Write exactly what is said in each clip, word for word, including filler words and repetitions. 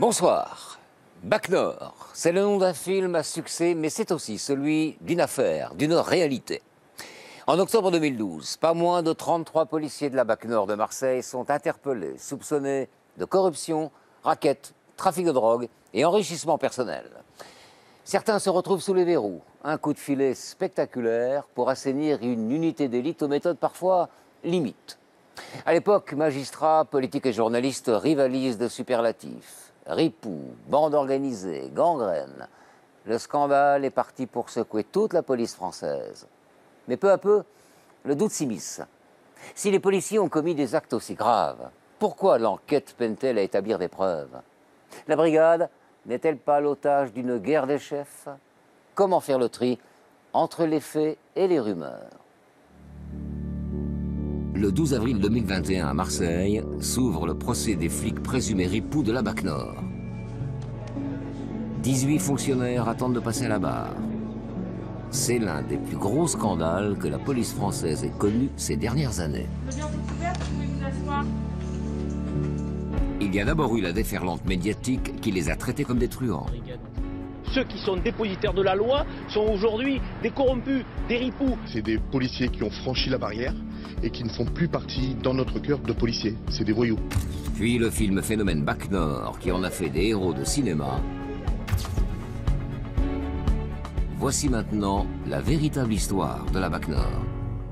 Bonsoir. Bac Nord, c'est le nom d'un film à succès, mais c'est aussi celui d'une affaire, d'une réalité. En octobre deux mille douze, pas moins de trente-trois policiers de la Bac Nord de Marseille sont interpellés, soupçonnés de corruption, racket, trafic de drogue et enrichissement personnel. Certains se retrouvent sous les verrous. Un coup de filet spectaculaire pour assainir une unité d'élite aux méthodes parfois limites. À l'époque, magistrats, politiques et journalistes rivalisent de superlatifs. Ripoux, bande organisée, gangrène. Le scandale est parti pour secouer toute la police française. Mais peu à peu, le doute s'immisce. Si les policiers ont commis des actes aussi graves, pourquoi l'enquête peine-t-elle à établir des preuves? La brigade n'est-elle pas l'otage d'une guerre des chefs? Comment faire le tri entre les faits et les rumeurs? Le douze avril deux mille vingt et un à Marseille s'ouvre le procès des flics présumés ripoux de la Bac Nord. dix-huit fonctionnaires attendent de passer à la barre. C'est l'un des plus gros scandales que la police française ait connu ces dernières années. Il y a d'abord eu la déferlante médiatique qui les a traités comme des truands. Ceux qui sont dépositaires de la loi sont aujourd'hui des corrompus, des ripoux. C'est des policiers qui ont franchi la barrière et qui ne font plus partie dans notre cœur de policiers. C'est des voyous. Puis le film Phénomène Bac Nord qui en a fait des héros de cinéma. Voici maintenant la véritable histoire de la Bac Nord.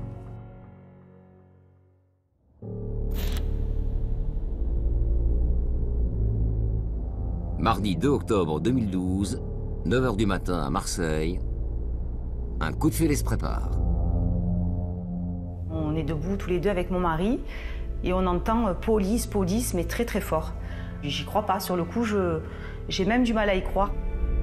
Mardi deux octobre deux mille douze, neuf heures du matin à Marseille, un coup de filet se prépare. On est debout tous les deux avec mon mari et on entend euh, police, police, mais très très fort. J'y crois pas, sur le coup, je, j'ai même du mal à y croire.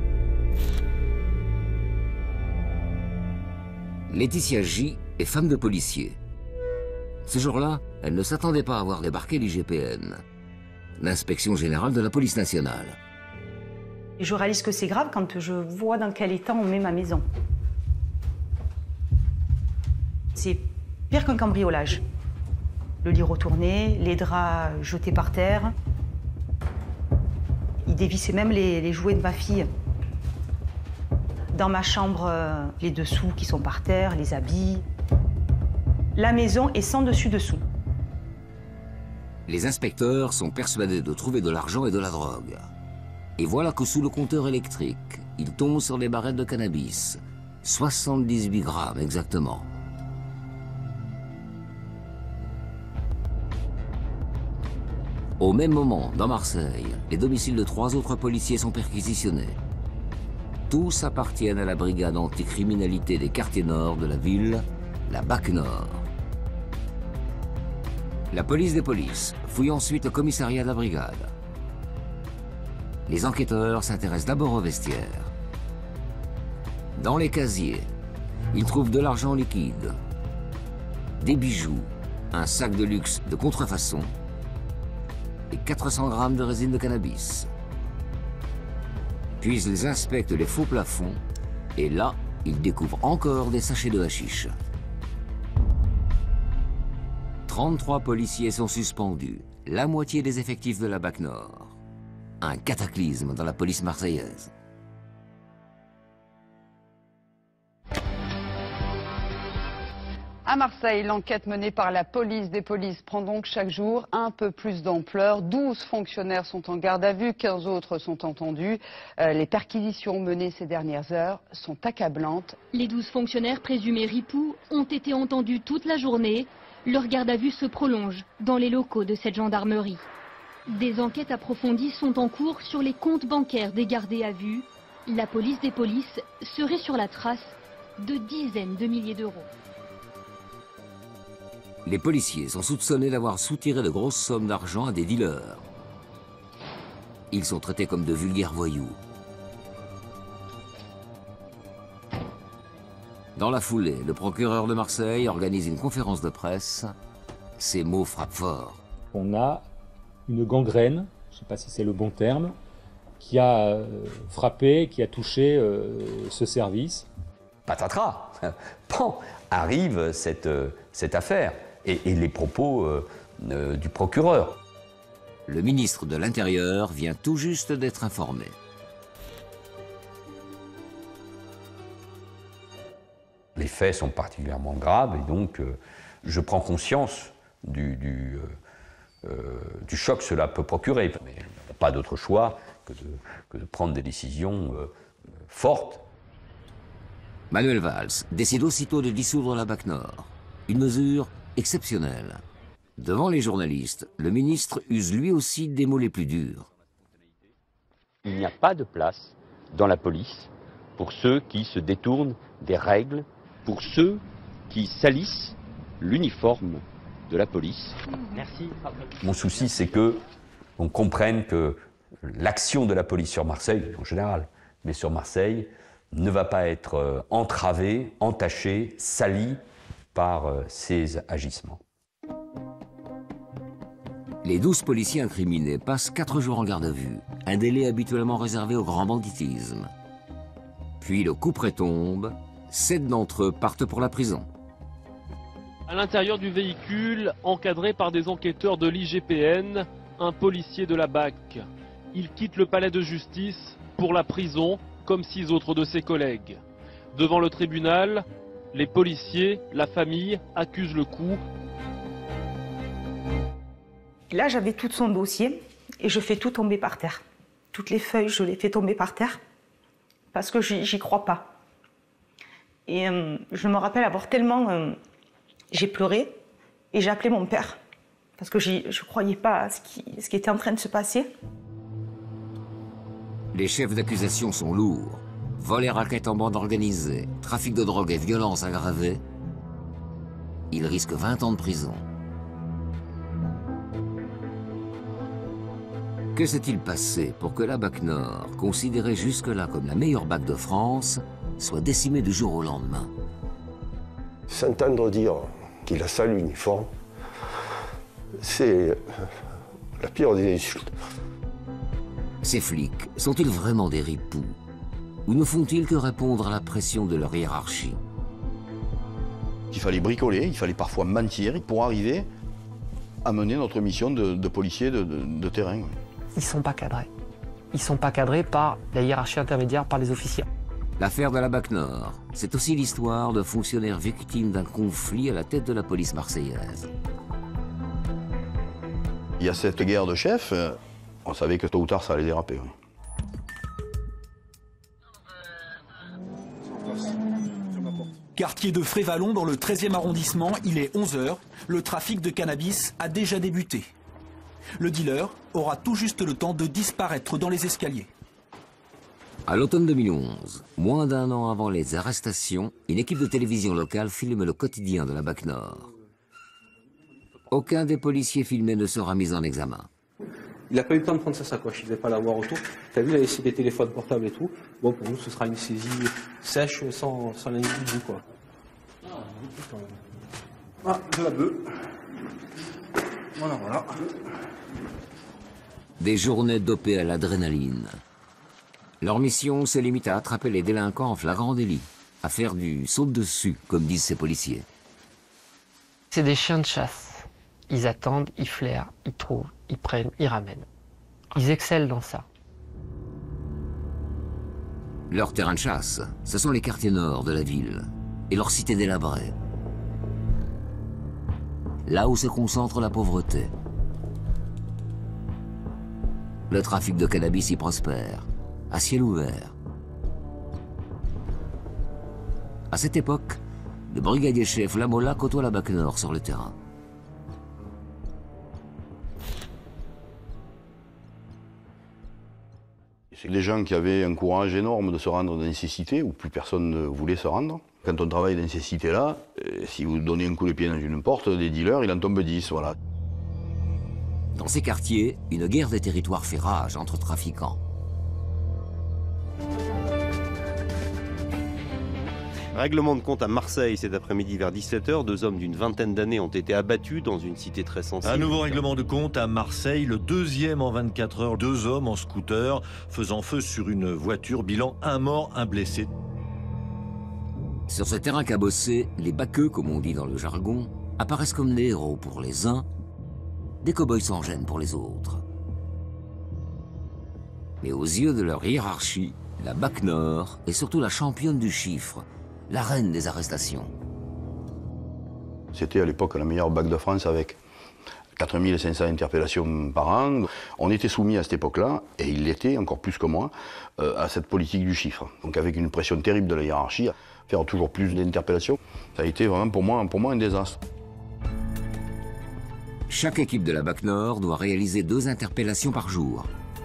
Laetitia J est femme de policier. Ce jour-là, elle ne s'attendait pas à voir débarquer l'I G P N, l'inspection générale de la police nationale. Et je réalise que c'est grave quand je vois dans quel état on met ma maison. C'est pire qu'un cambriolage. Le lit retourné, les draps jetés par terre. Il dévissait même les, les jouets de ma fille. Dans ma chambre, les dessous qui sont par terre, les habits. La maison est sans dessus-dessous. Les inspecteurs sont persuadés de trouver de l'argent et de la drogue. Et voilà que sous le compteur électrique, ils tombent sur des barrettes de cannabis. soixante-dix-huit grammes exactement. Au même moment, dans Marseille, les domiciles de trois autres policiers sont perquisitionnés. Tous appartiennent à la brigade anticriminalité des quartiers nord de la ville, la Bac Nord. La police des polices fouille ensuite le commissariat de la brigade. Les enquêteurs s'intéressent d'abord aux vestiaires. Dans les casiers, ils trouvent de l'argent liquide, des bijoux, un sac de luxe de contrefaçon et quatre cents grammes de résine de cannabis. Puis ils inspectent les faux plafonds et là, ils découvrent encore des sachets de hashish. trente-trois policiers sont suspendus, la moitié des effectifs de la Bac Nord. Un cataclysme dans la police marseillaise. À Marseille, l'enquête menée par la police des polices prend donc chaque jour un peu plus d'ampleur. douze fonctionnaires sont en garde à vue, quinze autres sont entendus. Euh, les perquisitions menées ces dernières heures sont accablantes. Les douze fonctionnaires présumés ripoux ont été entendus toute la journée. Leur garde à vue se prolonge dans les locaux de cette gendarmerie. Des enquêtes approfondies sont en cours sur les comptes bancaires des gardés à vue. La police des polices serait sur la trace de dizaines de milliers d'euros. Les policiers sont soupçonnés d'avoir soutiré de grosses sommes d'argent à des dealers. Ils sont traités comme de vulgaires voyous. Dans la foulée, le procureur de Marseille organise une conférence de presse. Ces mots frappent fort. On a une gangrène, je ne sais pas si c'est le bon terme, qui a euh, frappé, qui a touché euh, ce service. Patatras, bon, arrive cette, cette affaire et, et les propos euh, euh, du procureur. Le ministre de l'Intérieur vient tout juste d'être informé. Les faits sont particulièrement graves et donc euh, je prends conscience du, du, euh, euh, du choc que cela peut procurer. Mais on n'a pas d'autre choix que de, que de prendre des décisions euh, fortes. Manuel Valls décide aussitôt de dissoudre la BAC Nord. Une mesure exceptionnelle. Devant les journalistes, le ministre use lui aussi des mots les plus durs. Il n'y a pas de place dans la police pour ceux qui se détournent des règles, pour ceux qui salissent l'uniforme de la police. Merci. Mon souci, c'est que on comprenne que l'action de la police sur Marseille, en général, mais sur Marseille, ne va pas être entravée, entachée, salie par ces agissements. Les douze policiers incriminés passent quatre jours en garde à vue, un délai habituellement réservé au grand banditisme. Puis le couperet tombe, sept d'entre eux partent pour la prison. À l'intérieur du véhicule, encadré par des enquêteurs de l'I G P N, un policier de la BAC. Il quitte le palais de justice pour la prison, comme six autres de ses collègues. Devant le tribunal, les policiers, la famille, accusent le coup. Là, j'avais tout son dossier et je fais tout tomber par terre. Toutes les feuilles, je les fais tomber par terre parce que j'y crois pas. Et euh, je me rappelle avoir tellement... Euh, j'ai pleuré et j'ai appelé mon père parce que je ne croyais pas à ce qui, ce qui était en train de se passer. Les chefs d'accusation sont lourds. Vol et raquettes en bande organisée, trafic de drogue et violence aggravée. Ils risquent vingt ans de prison. Que s'est-il passé pour que la BAC Nord, considérée jusque-là comme la meilleure BAC de France, soit décimée du jour au lendemain? S'entendre dire qu'il a sale l'uniforme, c'est la pire des insultes. Ces flics sont-ils vraiment des ripoux? Ou ne font-ils que répondre à la pression de leur hiérarchie? Il fallait bricoler, il fallait parfois mentir pour arriver à mener notre mission de, de policier de, de, de terrain. Ils ne sont pas cadrés. Ils ne sont pas cadrés par la hiérarchie intermédiaire, par les officiers. L'affaire de la BAC Nord, c'est aussi l'histoire de fonctionnaires victimes d'un conflit à la tête de la police marseillaise. Il y a cette guerre de chefs, on savait que tôt ou tard ça allait déraper. Oui. Quartier de Frévalon dans le treizième arrondissement, il est onze heures. Le trafic de cannabis a déjà débuté. Le dealer aura tout juste le temps de disparaître dans les escaliers. À l'automne deux mille onze, moins d'un an avant les arrestations, une équipe de télévision locale filme le quotidien de la BAC Nord. Aucun des policiers filmés ne sera mis en examen. Il n'a pas eu le temps de prendre sa sacoche, il ne devait pas l'avoir autour. Tu as vu, il a laissé des téléphones portables et tout. Bon, pour nous, ce sera une saisie sèche, sans, sans l'individu, quoi. Ah, de la bœuf. Voilà, voilà. Des journées dopées à l'adrénaline. Leur mission se limite à attraper les délinquants en flagrant délit, à faire du saut-dessus, comme disent ces policiers. C'est des chiens de chasse. Ils attendent, ils flairent, ils trouvent, ils prennent, ils ramènent. Ils excellent dans ça. Leur terrain de chasse, ce sont les quartiers nord de la ville et leurs cités délabrées. Là où se concentre la pauvreté. Le trafic de cannabis y prospère, à ciel ouvert. À cette époque, le brigadier-chef Lamola côtoie la BAC Nord sur le terrain. C'est des gens qui avaient un courage énorme de se rendre dans ces cités où plus personne ne voulait se rendre. Quand on travaille dans ces cités-là, si vous donnez un coup de pied dans une porte, des dealers, il en tombe dix, voilà. Dans ces quartiers, une guerre des territoires fait rage entre trafiquants. Règlement de compte à Marseille cet après-midi vers dix-sept heures. Deux hommes d'une vingtaine d'années ont été abattus dans une cité très sensible. Un nouveau règlement de compte à Marseille, le deuxième en vingt-quatre heures. Deux hommes en scooter faisant feu sur une voiture. Bilan, un mort, un blessé. Sur ce terrain cabossé, les baqueux, comme on dit dans le jargon, apparaissent comme des héros pour les uns, des cow-boys sans gêne pour les autres. Mais aux yeux de leur hiérarchie, la B A C Nord est surtout la championne du chiffre, la reine des arrestations. C'était à l'époque la meilleure B A C de France avec quatre mille cinq cents interpellations par an. On était soumis à cette époque-là, et il l'était encore plus que moi, euh, à cette politique du chiffre. Donc avec une pression terrible de la hiérarchie, faire toujours plus d'interpellations, ça a été vraiment pour moi, pour moi un désastre. Chaque équipe de la B A C Nord doit réaliser deux interpellations par jour.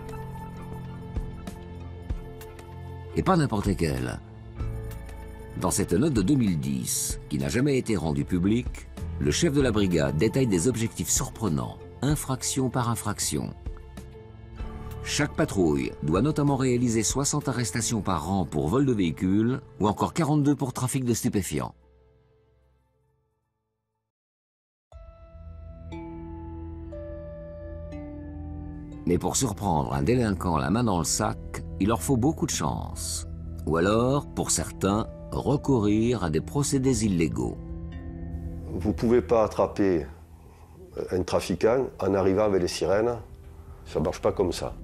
Et pas n'importe lesquelles. Dans cette note de deux mille dix, qui n'a jamais été rendue publique, le chef de la brigade détaille des objectifs surprenants, infraction par infraction. Chaque patrouille doit notamment réaliser soixante arrestations par an pour vol de véhicules ou encore quarante-deux pour trafic de stupéfiants. Mais pour surprendre un délinquant la main dans le sac, il leur faut beaucoup de chance. Ou alors, pour certains, recourir à des procédés illégaux. Vous ne pouvez pas attraper un trafiquant en arrivant avec les sirènes. Ça ne marche pas comme ça.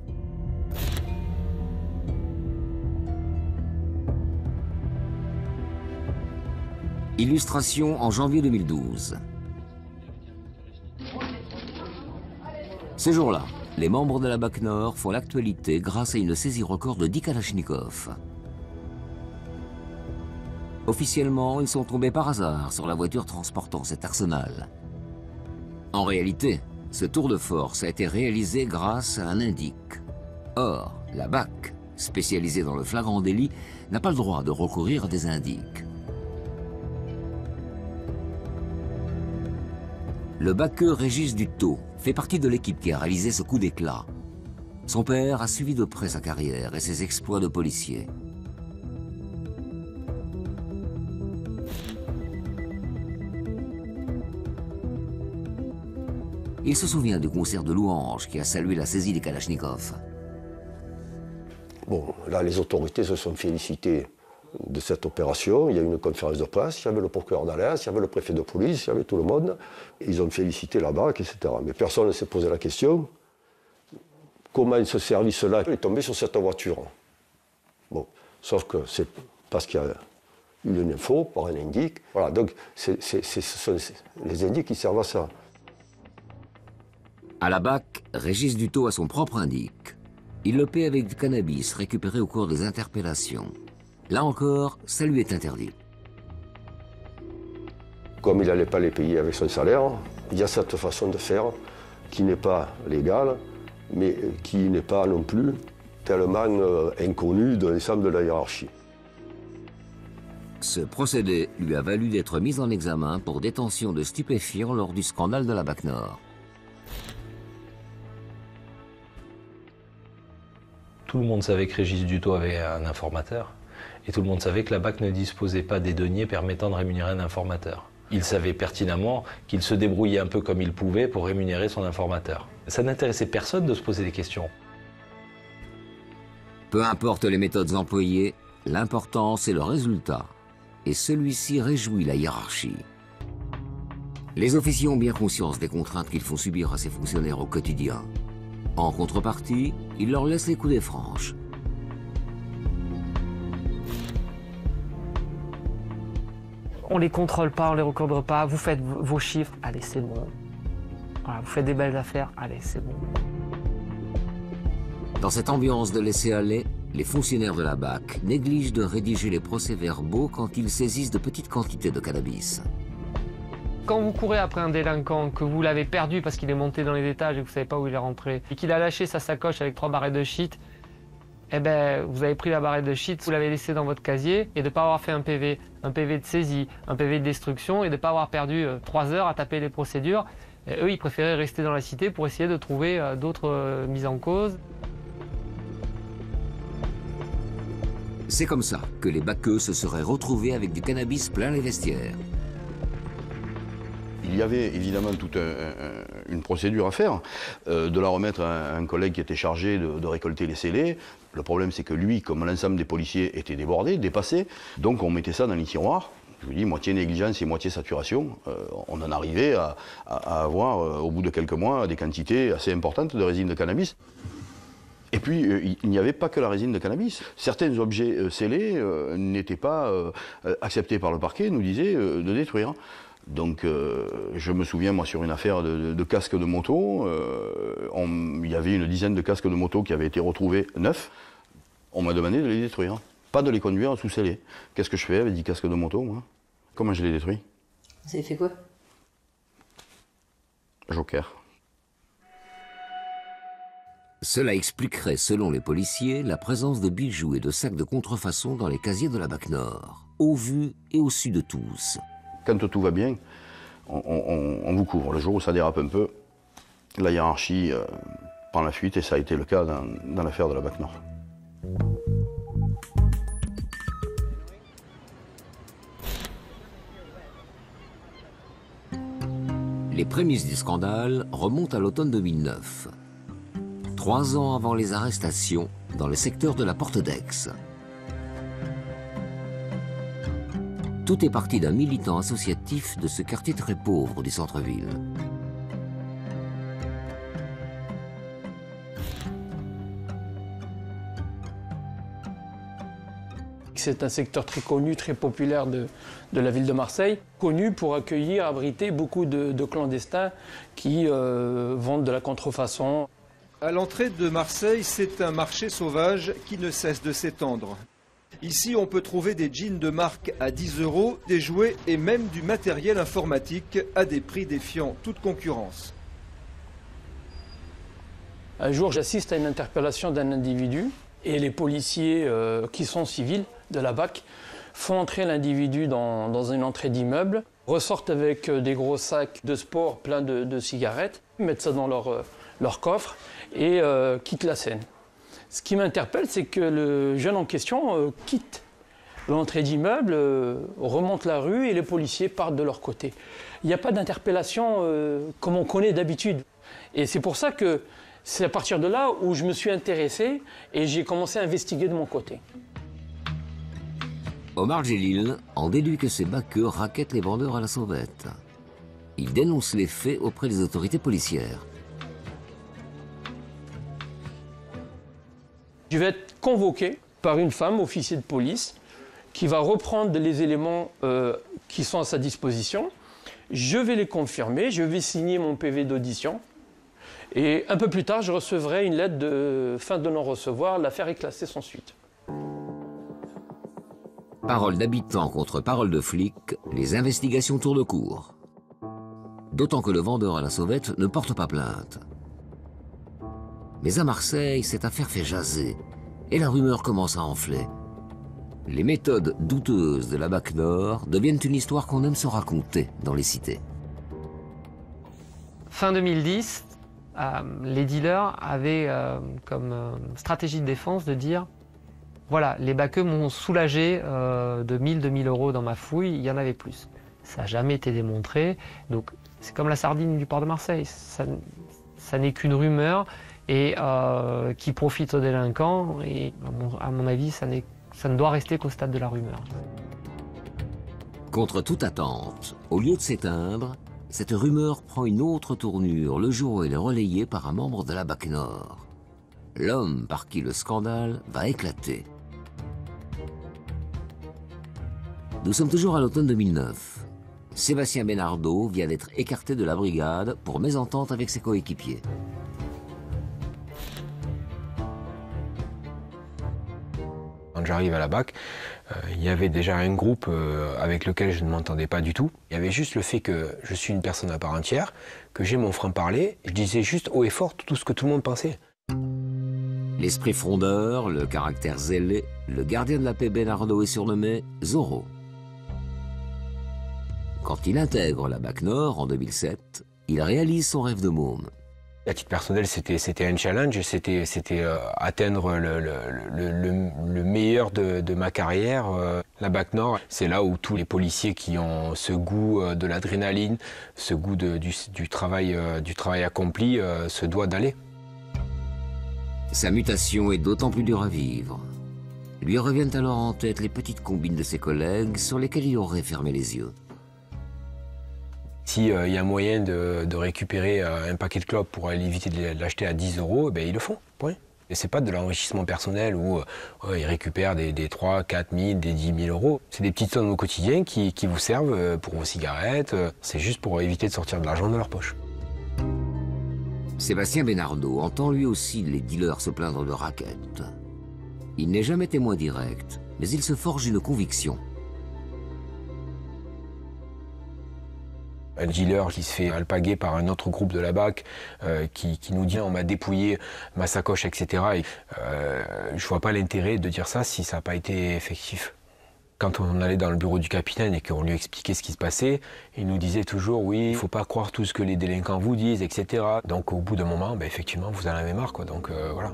Illustration en janvier deux mille douze. Ce jour-là, les membres de la B A C Nord font l'actualité grâce à une saisie record de dix Kalachnikov. Officiellement, ils sont tombés par hasard sur la voiture transportant cet arsenal. En réalité, ce tour de force a été réalisé grâce à un indique. Or, la B A C, spécialisée dans le flagrant délit, n'a pas le droit de recourir à des indiques. Le baqueux Régis Dutot fait partie de l'équipe qui a réalisé ce coup d'éclat. Son père a suivi de près sa carrière et ses exploits de policier. Il se souvient du concert de louanges qui a salué la saisie des Kalachnikov. Bon, là, les autorités se sont félicitées de cette opération. Il y a eu une conférence de presse, il y avait le procureur d'Alès, il y avait le préfet de police, il y avait tout le monde. Ils ont félicité la B A C, et cetera. Mais personne ne s'est posé la question comment ce service-là est tombé sur cette voiture. Bon, sauf que c'est parce qu'il y a eu une info par un indique. Voilà, donc c'est, c'est, c'est, ce sont les indiques qui servent à ça. À la B A C, Régis Dutot a son propre indique. Il le paie avec du cannabis récupéré au cours des interpellations. Là encore, ça lui est interdit. Comme il n'allait pas les payer avec son salaire, il y a cette façon de faire qui n'est pas légale, mais qui n'est pas non plus tellement euh, inconnue de l'ensemble de la hiérarchie. Ce procédé lui a valu d'être mis en examen pour détention de stupéfiants lors du scandale de la B A C Nord. Tout le monde savait que Régis Dutot avait un informateur. Et tout le monde savait que la B A C ne disposait pas des deniers permettant de rémunérer un informateur. Il savait pertinemment qu'il se débrouillait un peu comme il pouvait pour rémunérer son informateur. Ça n'intéressait personne de se poser des questions. Peu importe les méthodes employées, l'important c'est le résultat. Et celui-ci réjouit la hiérarchie. Les officiers ont bien conscience des contraintes qu'ils font subir à ces fonctionnaires au quotidien. En contrepartie, ils leur laissent les coudées franches. On les contrôle pas, on les recadre pas, vous faites vos chiffres, allez c'est bon. Voilà, vous faites des belles affaires, allez c'est bon. Dans cette ambiance de laisser-aller, les fonctionnaires de la B A C négligent de rédiger les procès-verbaux quand ils saisissent de petites quantités de cannabis. Quand vous courez après un délinquant, que vous l'avez perdu parce qu'il est monté dans les étages et que vous ne savez pas où il est rentré, et qu'il a lâché sa sacoche avec trois barrettes de shit, eh ben, vous avez pris la barrette de shit, vous l'avez laissée dans votre casier, et de ne pas avoir fait un P V, un P V de saisie, un P V de destruction, et de ne pas avoir perdu euh, trois heures à taper les procédures, et eux, ils préféraient rester dans la cité pour essayer de trouver euh, d'autres euh, mises en cause. C'est comme ça que les baqueux se seraient retrouvés avec du cannabis plein les vestiaires. Il y avait évidemment toute un, un, une procédure à faire, euh, de la remettre à un, un collègue qui était chargé de, de récolter les scellés. Le problème, c'est que lui, comme l'ensemble des policiers, était débordé, dépassé. Donc on mettait ça dans les tiroirs. Je vous dis, moitié négligence et moitié saturation. Euh, on en arrivait à, à, à avoir, euh, au bout de quelques mois, des quantités assez importantes de résine de cannabis. Et puis, euh, il n'y avait pas que la résine de cannabis. Certains objets euh, scellés euh, n'étaient pas euh, acceptés par le parquet, nous disaient euh, de détruire. Donc, euh, je me souviens, moi, sur une affaire de, de, de casques de moto, euh, on, il y avait une dizaine de casques de moto qui avaient été retrouvés neufs. On m'a demandé de les détruire, pas de les conduire sous scellés. Qu'est-ce que je fais avec dix casques de moto, moi? Comment je les détruis? Vous avez fait quoi? Joker. Cela expliquerait, selon les policiers, la présence de bijoux et de sacs de contrefaçon dans les casiers de la BAC Nord, au vu et au su de tous. Quand tout va bien, on, on, on vous couvre. Le jour où ça dérape un peu, la hiérarchie euh, prend la fuite, et ça a été le cas dans, dans l'affaire de la BAC Nord. Les prémices du scandale remontent à l'automne deux mille neuf. Trois ans avant les arrestations dans le secteur de la Porte d'Aix. Tout est parti d'un militant associatif de ce quartier très pauvre du centre-ville. C'est un secteur très connu, très populaire de, de la ville de Marseille, connu pour accueillir, abriter beaucoup de, de clandestins qui euh, vendent de la contrefaçon. À l'entrée de Marseille, c'est un marché sauvage qui ne cesse de s'étendre. Ici, on peut trouver des jeans de marque à dix euros, des jouets et même du matériel informatique à des prix défiant toute concurrence. Un jour, j'assiste à une interpellation d'un individu et les policiers euh, qui sont civils de la BAC font entrer l'individu dans, dans une entrée d'immeuble, ressortent avec des gros sacs de sport pleins de, de cigarettes, mettent ça dans leur, euh, leur coffre et euh, quittent la scène. Ce qui m'interpelle, c'est que le jeune en question euh, quitte l'entrée d'immeuble, euh, remonte la rue et les policiers partent de leur côté. Il n'y a pas d'interpellation euh, comme on connaît d'habitude. Et c'est pour ça que c'est à partir de là où je me suis intéressé et j'ai commencé à investiguer de mon côté. Omar Gélil en déduit que ces baqueux raquettent les vendeurs à la sauvette. Il dénonce les faits auprès des autorités policières. Je vais être convoqué par une femme, officier de police, qui va reprendre les éléments euh, qui sont à sa disposition. Je vais les confirmer, je vais signer mon P V d'audition. Et un peu plus tard, je recevrai une lettre de fin de non-recevoir. L'affaire est classée sans suite. Parole d'habitants contre parole de flics, les investigations tournent court. D'autant que le vendeur à la sauvette ne porte pas plainte. Mais à Marseille, cette affaire fait jaser et la rumeur commence à enfler. Les méthodes douteuses de la BAC Nord deviennent une histoire qu'on aime se raconter dans les cités. Fin deux mille dix, euh, les dealers avaient euh, comme euh, stratégie de défense de dire voilà, les baqueux m'ont soulagé euh, de mille, deux mille euros dans ma fouille, il y en avait plus. Ça n'a jamais été démontré, donc c'est comme la sardine du port de Marseille, ça, ça n'est qu'une rumeur et euh, qui profite aux délinquants, et à mon, à mon avis, ça, ça ne doit rester qu'au stade de la rumeur. Contre toute attente, au lieu de s'éteindre, cette rumeur prend une autre tournure le jour où elle est relayée par un membre de la BAC Nord. L'homme par qui le scandale va éclater. Nous sommes toujours à l'automne deux mille neuf. Sébastien Benardo vient d'être écarté de la brigade pour mésentente avec ses coéquipiers. Quand j'arrive à la BAC, euh, il y avait déjà un groupe euh, avec lequel je ne m'entendais pas du tout. Il y avait juste le fait que je suis une personne à part entière, que j'ai mon franc-parler. Je disais juste haut et fort tout ce que tout le monde pensait. L'esprit frondeur, le caractère zélé, le gardien de la paix Benardo est surnommé Zorro. Quand il intègre la BAC Nord en deux mille sept, il réalise son rêve de môme. À titre personnel, c'était un challenge, c'était euh, atteindre le, le, le, le, le meilleur de, de ma carrière. Euh, la BAC Nord, c'est là où tous les policiers qui ont ce goût euh, de l'adrénaline, ce goût de, du, du, travail, euh, du travail accompli, euh, se doit d'aller. Sa mutation est d'autant plus dure à vivre. Lui reviennent alors en tête les petites combines de ses collègues sur lesquelles il aurait fermé les yeux. S'il euh, y a moyen de, de récupérer euh, un paquet de clopes pour aller éviter de l'acheter à dix euros, ben, ils le font. Oui. Et c'est pas de l'enrichissement personnel où euh, ils récupèrent des, des trois, quatre mille, des dix mille euros. C'est des petites sommes au quotidien qui, qui vous servent pour vos cigarettes. C'est juste pour éviter de sortir de l'argent de leur poche. Sébastien Benardo entend lui aussi les dealers se plaindre de raquettes. Il n'est jamais témoin direct, mais il se forge une conviction. Un dealer qui se fait alpaguer par un autre groupe de la B A C, euh, qui, qui nous dit on m'a dépouillé ma sacoche, et cetera. Et, euh, je vois pas l'intérêt de dire ça si ça n'a pas été effectif. Quand on allait dans le bureau du capitaine et qu'on lui expliquait ce qui se passait, il nous disait toujours oui, il ne faut pas croire tout ce que les délinquants vous disent, et cetera. Donc au bout d'un moment, ben, effectivement, vous en avez marre, quoi. Donc euh, voilà.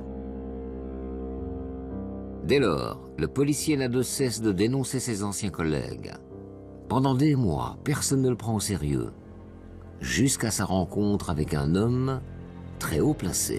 Dès lors, le policier n'a de cesse de dénoncer ses anciens collègues. Pendant des mois, personne ne le prend au sérieux, jusqu'à sa rencontre avec un homme très haut placé.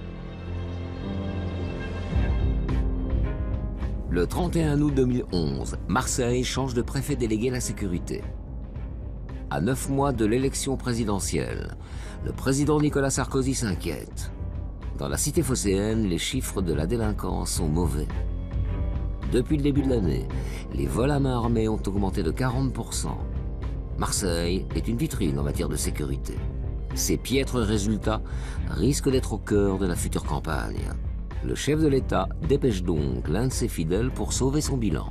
Le trente et un août deux mille onze, Marseille change de préfet délégué à la sécurité. À neuf mois de l'élection présidentielle, le président Nicolas Sarkozy s'inquiète. Dans la cité phocéenne, les chiffres de la délinquance sont mauvais. Depuis le début de l'année, les vols à main armée ont augmenté de quarante pour cent. Marseille est une vitrine en matière de sécurité. Ces piètres résultats risquent d'être au cœur de la future campagne. Le chef de l'État dépêche donc l'un de ses fidèles pour sauver son bilan.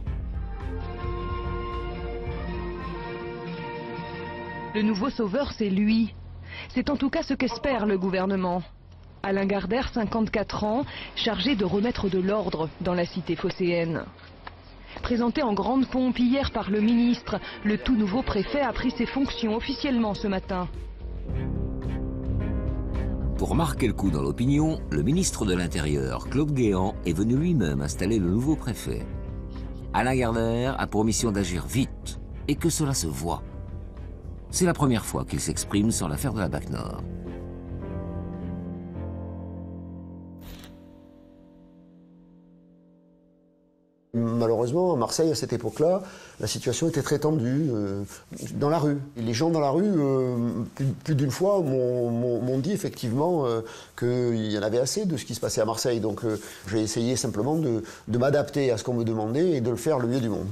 Le nouveau sauveur, c'est lui. C'est en tout cas ce qu'espère le gouvernement. Alain Gardère, cinquante-quatre ans, chargé de remettre de l'ordre dans la cité phocéenne. Présenté en grande pompe hier par le ministre, le tout nouveau préfet a pris ses fonctions officiellement ce matin. Pour marquer le coup dans l'opinion, le ministre de l'Intérieur, Claude Guéant, est venu lui-même installer le nouveau préfet. Alain Gardère a pour mission d'agir vite et que cela se voit. C'est la première fois qu'il s'exprime sur l'affaire de la B A C Nord. Malheureusement, à Marseille, à cette époque-là, la situation était très tendue euh, dans la rue. Et les gens dans la rue, euh, plus, plus d'une fois, m'ont dit effectivement euh, qu'il y en avait assez de ce qui se passait à Marseille. Donc euh, j'ai essayé simplement de, de m'adapter à ce qu'on me demandait et de le faire le mieux du monde.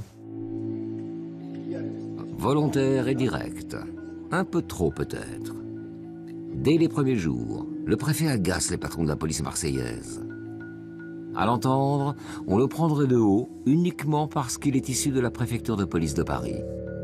Volontaire et direct. Un peu trop peut-être. Dès les premiers jours, le préfet agace les patrons de la police marseillaise. À l'entendre, on le prendrait de haut uniquement parce qu'il est issu de la préfecture de police de Paris.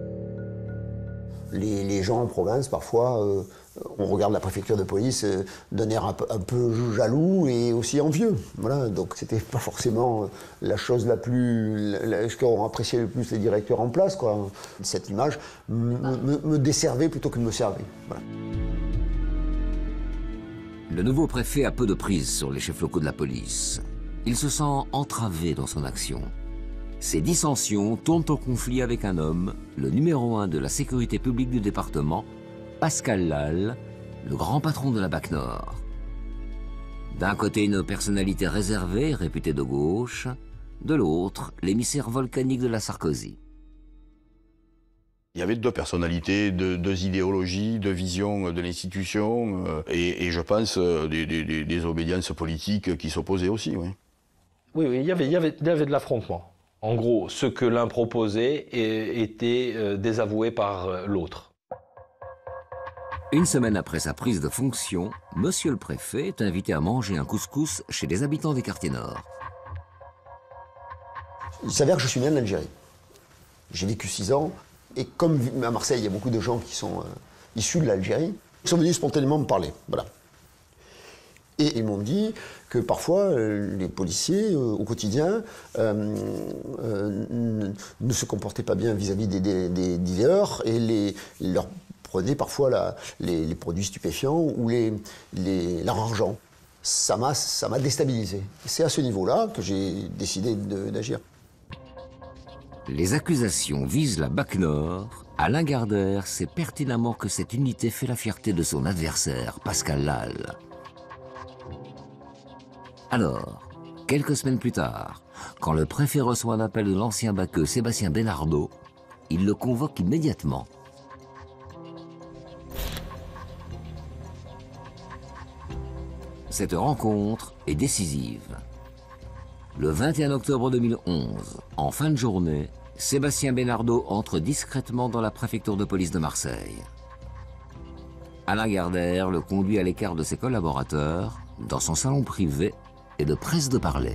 Les, les gens en province, parfois, euh, on regarde la préfecture de police euh, d'un air un peu, un peu jaloux et aussi envieux. Voilà, donc c'était pas forcément la chose la plus... La, ce qu'ont apprécié le plus les directeurs en place, quoi. Cette image me, me, me desservait plutôt que de me servir. Voilà. Le nouveau préfet a peu de prise sur les chefs locaux de la police. Il se sent entravé dans son action. Ces dissensions tournent au conflit avec un homme, le numéro un de la sécurité publique du département, Pascal Lal, le grand patron de la B A C Nord. D'un côté, une personnalité réservée, réputée de gauche, de l'autre, l'émissaire volcanique de la Sarkozy. Il y avait deux personnalités, deux, deux idéologies, deux visions de l'institution euh, et, et je pense euh, des, des, des obédiences politiques qui s'opposaient aussi. Oui, oui, oui il, y avait, il, y avait, il y avait de l'affrontement. En gros, ce que l'un proposait était euh, désavoué par euh, l'autre. Une semaine après sa prise de fonction, monsieur le préfet est invité à manger un couscous chez les habitants des quartiers nord. Il s'avère que je suis né en Algérie. J'ai vécu six ans. Et comme à Marseille, il y a beaucoup de gens qui sont euh, issus de l'Algérie, ils sont venus spontanément me parler. Voilà. Et ils m'ont dit que parfois, euh, les policiers, euh, au quotidien, euh, euh, ne se comportaient pas bien vis-à-vis des, des, des dealers et les, leur prenaient parfois la, les, les produits stupéfiants ou les, les, leur argent. Ça m'a ça m'a déstabilisé. C'est à ce niveau-là que j'ai décidé d'agir. Les accusations visent la B A C Nord. Alain Gardère sait pertinemment que cette unité fait la fierté de son adversaire, Pascal Lal. Alors, quelques semaines plus tard, quand le préfet reçoit un appel de l'ancien baqueux Sébastien Benardo, il le convoque immédiatement. Cette rencontre est décisive. Le vingt et un octobre deux mille onze, en fin de journée, Sébastien Benardo entre discrètement dans la préfecture de police de Marseille. Alain Gardère le conduit à l'écart de ses collaborateurs, dans son salon privé, et le presse de parler.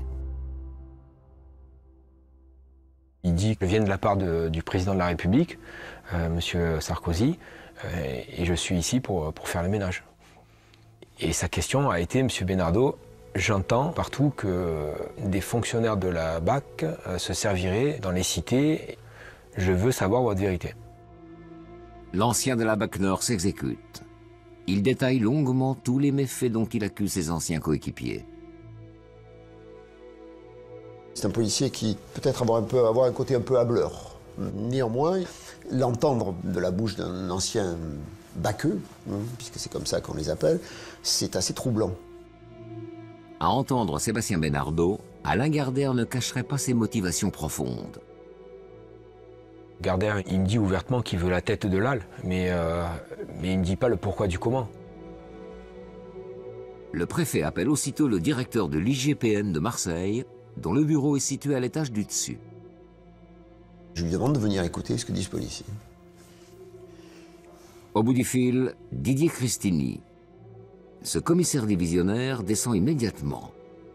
Il dit que je viens de la part de, du président de la République, euh, M. Sarkozy, euh, et je suis ici pour, pour faire le ménage. Et sa question a été, M. Benardo, j'entends partout que des fonctionnaires de la B A C euh, se serviraient dans les cités. Je veux savoir votre vérité. L'ancien de la B A C Nord s'exécute. Il détaille longuement tous les méfaits dont il accuse ses anciens coéquipiers. C'est un policier qui peut-être avoir un, peu, avoir un côté un peu hableur. Néanmoins, l'entendre de la bouche d'un ancien baqueux, hein, puisque c'est comme ça qu'on les appelle, c'est assez troublant. À entendre Sébastien Benardo, Alain Gardère ne cacherait pas ses motivations profondes. Gardère, il me dit ouvertement qu'il veut la tête de Lal, mais, euh, mais il ne me dit pas le pourquoi du comment. Le préfet appelle aussitôt le directeur de l'I G P N de Marseille, dont le bureau est situé à l'étage du dessus. Je lui demande de venir écouter ce que dit ce policier. Au bout du fil, Didier Christini. Ce commissaire divisionnaire descend immédiatement.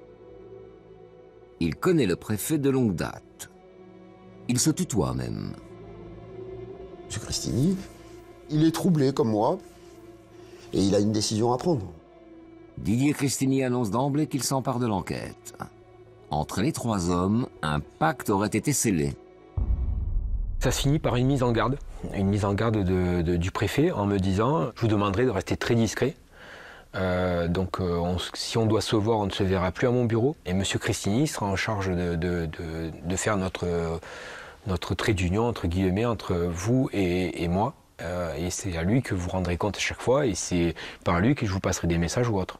Il connaît le préfet de longue date. Il se tutoie même. Monsieur Christini, il est troublé comme moi, et il a une décision à prendre. Didier Christini annonce d'emblée qu'il s'empare de l'enquête. Entre les trois hommes, un pacte aurait été scellé. Ça se finit par une mise en garde, une mise en garde de, de, du préfet en me disant « je vous demanderai de rester très discret, euh, donc euh, on, si on doit se voir, on ne se verra plus à mon bureau. Et M. Christini sera en charge de, de, de, de faire notre, notre trait d'union, entre guillemets, entre vous et, et moi. Euh, et c'est à lui que vous rendrez compte à chaque fois, et c'est par lui que je vous passerai des messages ou autres. »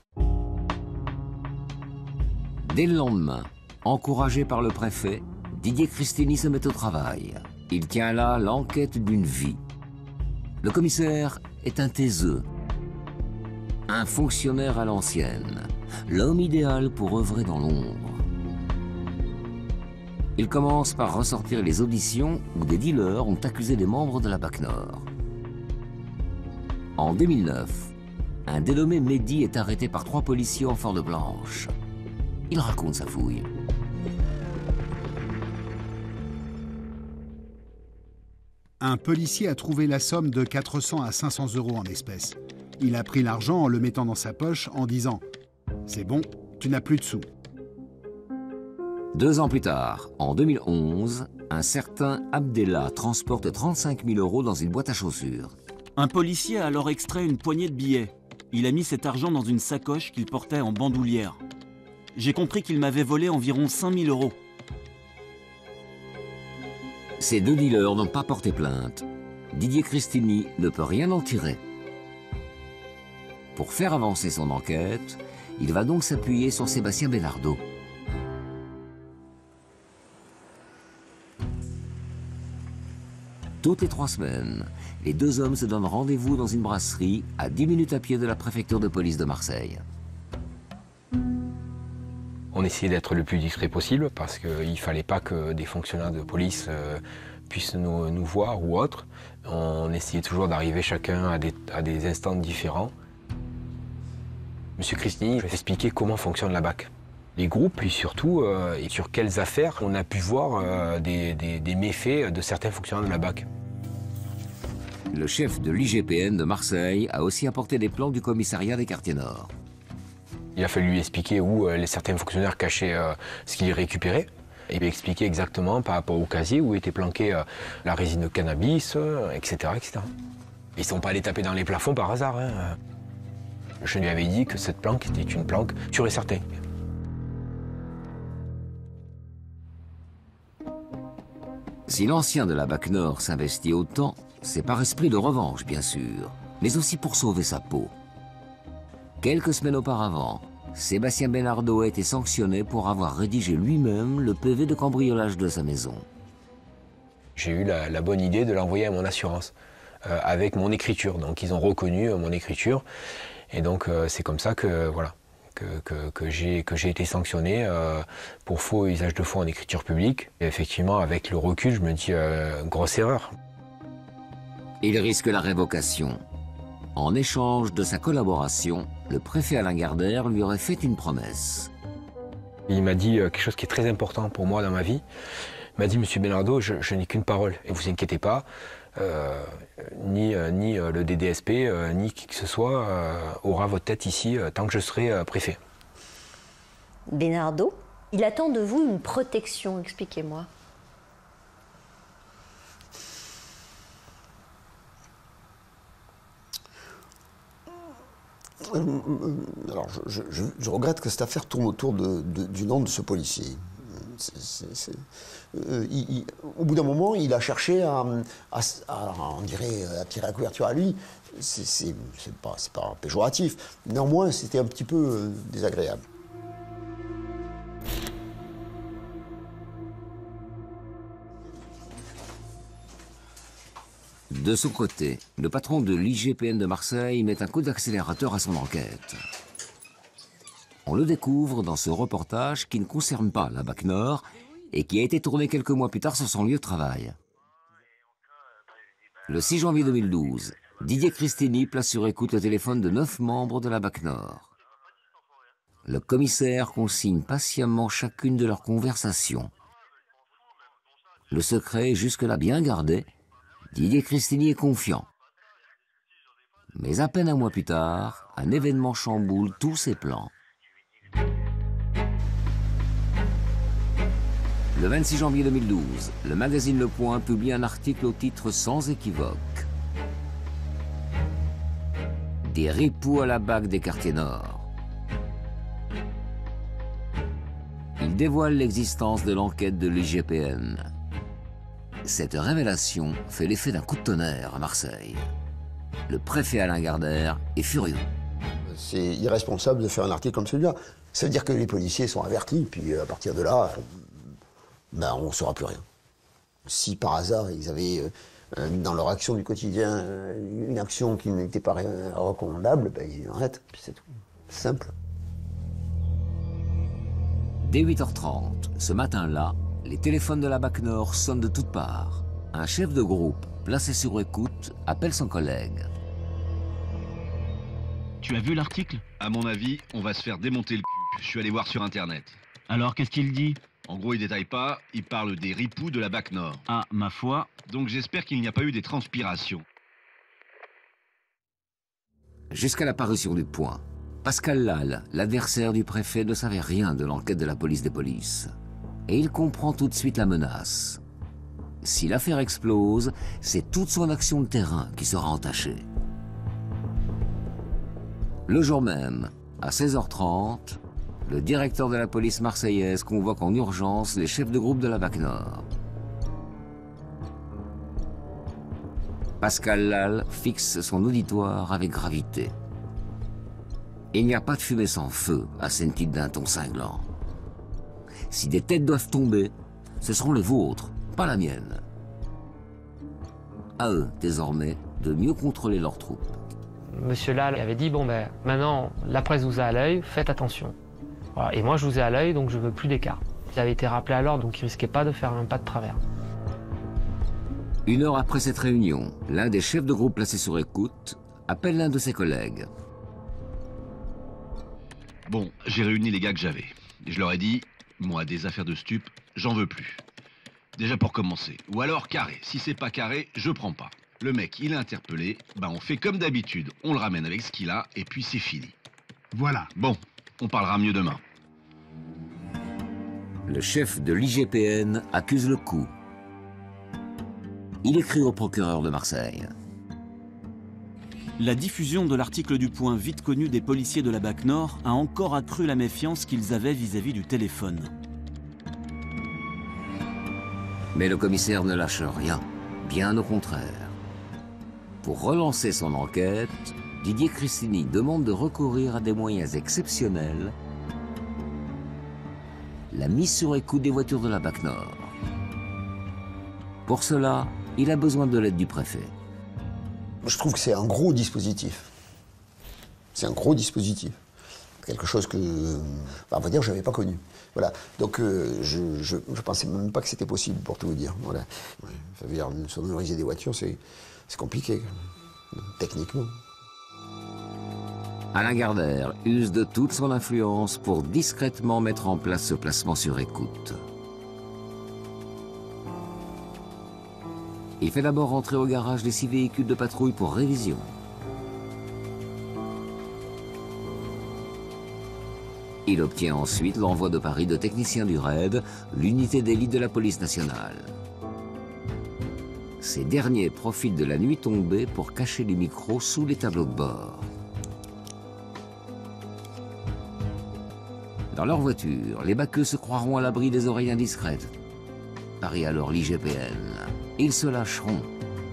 Dès le lendemain, encouragé par le préfet, Didier Christini se met au travail. Il tient là l'enquête d'une vie. Le commissaire est un taiseux, un fonctionnaire à l'ancienne, l'homme idéal pour œuvrer dans l'ombre. Il commence par ressortir les auditions où des dealers ont accusé des membres de la B A C Nord. En deux mille neuf, un dénommé Mehdi est arrêté par trois policiers en fort de blanche. Il raconte sa fouille. Un policier a trouvé la somme de quatre cents à cinq cents euros en espèces. Il a pris l'argent en le mettant dans sa poche en disant « C'est bon, tu n'as plus de sous ». Deux ans plus tard, en deux mille onze, un certain Abdellah transporte trente-cinq mille euros dans une boîte à chaussures. Un policier a alors extrait une poignée de billets. Il a mis cet argent dans une sacoche qu'il portait en bandoulière. J'ai compris qu'il m'avait volé environ cinq mille euros. Ces deux dealers n'ont pas porté plainte. Didier Christini ne peut rien en tirer. Pour faire avancer son enquête, il va donc s'appuyer sur Sébastien Benardo. Toutes les trois semaines, les deux hommes se donnent rendez-vous dans une brasserie à dix minutes à pied de la préfecture de police de Marseille. On essayait d'être le plus discret possible parce qu'il ne fallait pas que des fonctionnaires de police euh, puissent nous, nous voir ou autre. On essayait toujours d'arriver chacun à des, à des instants différents. Monsieur Christini, je vais expliquer comment fonctionne la B A C. Les groupes, puis surtout, euh, et sur quelles affaires on a pu voir euh, des, des, des méfaits de certains fonctionnaires de la B A C. Le chef de l'I G P N de Marseille a aussi apporté des plans du commissariat des quartiers nord. Il a fallu lui expliquer où euh, les certains fonctionnaires cachaient euh, ce qu'ils récupéraient. Et lui expliquer exactement par rapport au casier où était planquée euh, la résine de cannabis, euh, et cetera, et cetera. Ils ne sont pas allés taper dans les plafonds par hasard. Hein. Je lui avais dit que cette planque était une planque sûre et certaine. Si l'ancien de la B A C Nord s'investit autant, c'est par esprit de revanche, bien sûr, mais aussi pour sauver sa peau. Quelques semaines auparavant, Sébastien Benardo a été sanctionné pour avoir rédigé lui-même le P V de cambriolage de sa maison. J'ai eu la, la bonne idée de l'envoyer à mon assurance, euh, avec mon écriture. Donc ils ont reconnu euh, mon écriture, et donc euh, c'est comme ça que, voilà, que, que, que j'ai que j'ai été sanctionné euh, pour faux usage de faux en écriture publique. Et effectivement, avec le recul, je me dis euh, grosse erreur. Il risque la révocation. En échange de sa collaboration, le préfet Alain Gardère lui aurait fait une promesse. Il m'a dit quelque chose qui est très important pour moi dans ma vie. Il m'a dit, Monsieur Benardo, je, je n'ai qu'une parole, et vous inquiétez pas, euh, ni, euh, ni euh, le D D S P, euh, ni qui que ce soit euh, aura votre tête ici euh, tant que je serai euh, préfet. Benardo, il attend de vous une protection, expliquez-moi. Alors, je, je, je regrette que cette affaire tourne autour de, de, du nom de ce policier. C'est, c'est, c'est, euh, il, il, au bout d'un moment, il a cherché à, à, à, on dirait, à tirer la couverture à lui. C'est, c'est, c'est pas, c'est pas péjoratif. Néanmoins, c'était un petit peu euh, désagréable. De son côté, le patron de l'I G P N de Marseille met un coup d'accélérateur à son enquête. On le découvre dans ce reportage qui ne concerne pas la BAC Nord et qui a été tourné quelques mois plus tard sur son lieu de travail. Le six janvier deux mille douze, Didier Cristini place sur écoute le téléphone de neuf membres de la BAC Nord. Le commissaire consigne patiemment chacune de leurs conversations. Le secret est jusque-là bien gardé. Didier Cristini est confiant. Mais à peine un mois plus tard, un événement chamboule tous ses plans. Le vingt-six janvier deux mille douze, le magazine Le Point publie un article au titre sans équivoque. Des ripoux à la BAC des quartiers nord. Il dévoile l'existence de l'enquête de l'I G P N. Cette révélation fait l'effet d'un coup de tonnerre à Marseille. Le préfet Alain Gardère est furieux. C'est irresponsable de faire un article comme celui-là. Ça veut dire que les policiers sont avertis, puis à partir de là, ben, on ne saura plus rien. Si par hasard ils avaient euh, dans leur action du quotidien euh, une action qui n'était pas recommandable, ben, ils arrêtent, puis c'est tout. C'est simple. Dès huit heures trente, ce matin-là, les téléphones de la BAC Nord sonnent de toutes parts. Un chef de groupe, placé sur écoute, appelle son collègue. Tu as vu l'article? À mon avis, on va se faire démonter le cul. Je suis allé voir sur Internet. Alors, qu'est-ce qu'il dit? En gros, il détaille pas, il parle des ripoux de la BAC Nord. Ah, ma foi. Donc j'espère qu'il n'y a pas eu des transpirations. Jusqu'à la parution du Point, Pascal Lal, l'adversaire du préfet, ne savait rien de l'enquête de la police des polices. Et il comprend tout de suite la menace. Si l'affaire explose, c'est toute son action de terrain qui sera entachée. Le jour même, à seize heures trente, le directeur de la police marseillaise convoque en urgence les chefs de groupe de la BAC Nord. Pascal Lal fixe son auditoire avec gravité. Il n'y a pas de fumée sans feu, assène-t-il d'un ton cinglant. Si des têtes doivent tomber, ce seront les vôtres, pas la mienne. À eux, désormais, de mieux contrôler leurs troupes. Monsieur Lal avait dit, bon ben, maintenant, la presse vous a à l'œil, faites attention. Voilà. Et moi, je vous ai à l'œil, donc je veux plus d'écart. Il avait été rappelé à l'ordre, donc il risquait pas de faire un pas de travers. Une heure après cette réunion, l'un des chefs de groupe placés sur écoute appelle l'un de ses collègues. Bon, j'ai réuni les gars que j'avais. Je leur ai dit, moi, des affaires de stup, j'en veux plus. Déjà pour commencer. Ou alors carré. Si c'est pas carré, je prends pas. Le mec, il est interpellé, ben on fait comme d'habitude. On le ramène avec ce qu'il a, et puis c'est fini. Voilà. Bon, on parlera mieux demain. Le chef de l'I G P N accuse le coup. Il écrit au procureur de Marseille. La diffusion de l'article du Point vite connu des policiers de la BAC Nord a encore accru la méfiance qu'ils avaient vis-à-vis du téléphone. Mais le commissaire ne lâche rien, bien au contraire. Pour relancer son enquête, Didier Cristini demande de recourir à des moyens exceptionnels, la mise sur écoute des voitures de la BAC Nord. Pour cela, il a besoin de l'aide du préfet. Je trouve que c'est un gros dispositif. C'est un gros dispositif. quelque chose que, enfin, on va dire, je n'avais pas connu. Voilà. Donc, euh, je ne pensais même pas que c'était possible, pour tout vous dire. Voilà. Ouais. Ça veut dire, sonoriser des voitures, c'est compliqué, techniquement. Alain Gardère use de toute son influence pour discrètement mettre en place ce placement sur écoute. Il fait d'abord entrer au garage les six véhicules de patrouille pour révision. Il obtient ensuite l'envoi de Paris de techniciens du R A I D, l'unité d'élite de la police nationale. Ces derniers profitent de la nuit tombée pour cacher les micros sous les tableaux de bord. Dans leur voiture, les baqueux se croiront à l'abri des oreilles indiscrètes. Paris alors l'I G P N. Ils se lâcheront.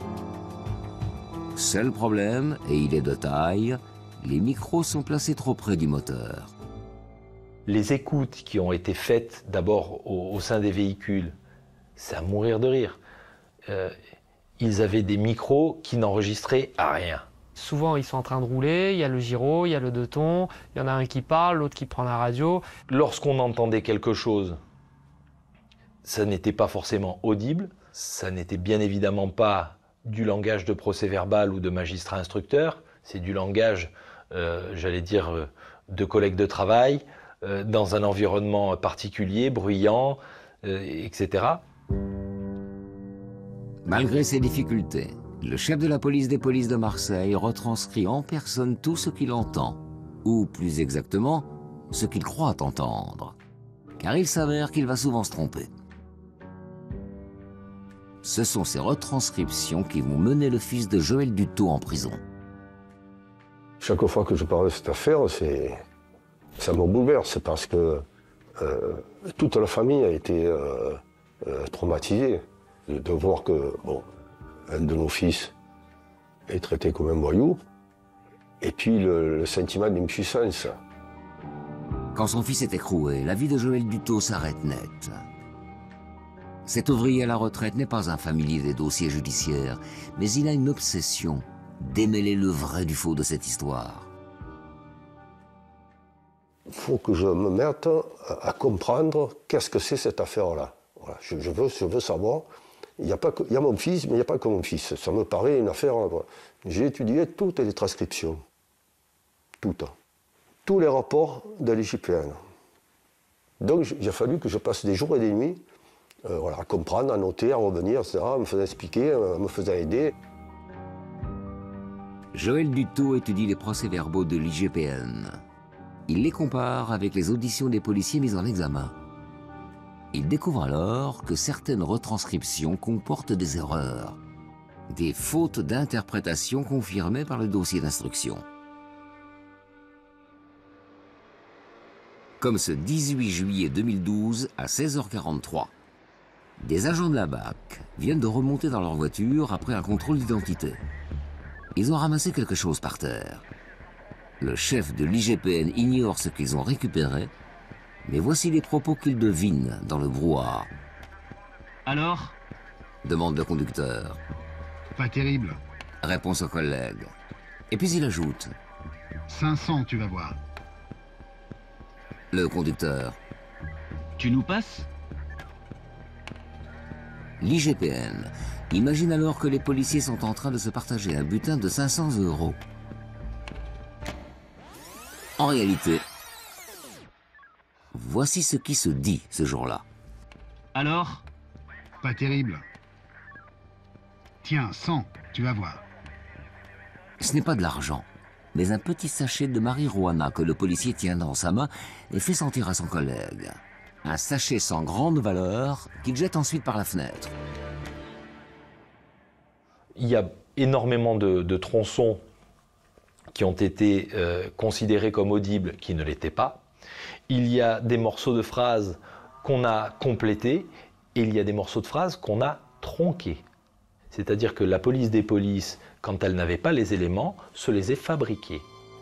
Seul problème, et il est de taille, les micros sont placés trop près du moteur. Les écoutes qui ont été faites d'abord au, au sein des véhicules, c'est à mourir de rire. Euh, ils avaient des micros qui n'enregistraient à rien. Souvent, ils sont en train de rouler, il y a le gyro, il y a le deux tons, il y en a un qui parle, l'autre qui prend la radio. Lorsqu'on entendait quelque chose, ça n'était pas forcément audible, ça n'était bien évidemment pas du langage de procès-verbal ou de magistrat instructeur, c'est du langage, euh, j'allais dire, euh, de collègues de travail, euh, dans un environnement particulier, bruyant, euh, et cetera. Malgré ces difficultés, le chef de la police des polices de Marseille retranscrit en personne tout ce qu'il entend, ou plus exactement, ce qu'il croit entendre, car il s'avère qu'il va souvent se tromper. Ce sont ces retranscriptions qui vont mener le fils de Joël Dutot en prison. Chaque fois que je parle de cette affaire, ça me bouleverse parce que euh, toute la famille a été euh, euh, traumatisée de, de voir que bon, un de nos fils est traité comme un voyou, et puis le, le sentiment d'impuissance. Quand son fils est écroué, la vie de Joël Dutot s'arrête net. Cet ouvrier à la retraite n'est pas un familier des dossiers judiciaires, mais il a une obsession, démêler le vrai du faux de cette histoire. Il faut que je me mette à, à comprendre qu'est-ce que c'est cette affaire-là. Voilà, je, je, veux, je veux savoir. Il y a pas que, il y a mon fils, mais il n'y a pas que mon fils. Ça me paraît une affaire... J'ai étudié toutes les transcriptions. Toutes. Tous les rapports de l'I G P N. Donc il a fallu que je passe des jours et des nuits euh, voilà, à comprendre, à noter, à revenir, et cetera, me faisant expliquer, me faisant aider. Joël Dutot étudie les procès-verbaux de l'I G P N. Il les compare avec les auditions des policiers mis en examen. Il découvre alors que certaines retranscriptions comportent des erreurs, des fautes d'interprétation confirmées par le dossier d'instruction. Comme ce dix-huit juillet deux mille douze à seize heures quarante-trois. Des agents de la B A C viennent de remonter dans leur voiture après un contrôle d'identité. Ils ont ramassé quelque chose par terre. Le chef de l'I G P N ignore ce qu'ils ont récupéré, mais voici les propos qu'il devine dans le brouhaha. Alors ? Demande le conducteur. Pas terrible. Répond son collègue. Et puis il ajoute. cinq cents, tu vas voir. Le conducteur. Tu nous passes ? L'I G P N imagine alors que les policiers sont en train de se partager un butin de cinq cents euros. En réalité, voici ce qui se dit ce jour-là. Alors ? Pas terrible. Tiens, cent, tu vas voir. Ce n'est pas de l'argent, mais un petit sachet de marijuana que le policier tient dans sa main et fait sentir à son collègue. Un sachet sans grande valeur qu'il jette ensuite par la fenêtre. Il y a énormément de, de tronçons qui ont été euh, considérés comme audibles, qui ne l'étaient pas. Il y a des morceaux de phrases qu'on a complétés et il y a des morceaux de phrases qu'on a tronqués. C'est-à-dire que la police des polices, quand elle n'avait pas les éléments, se les est fabriqués.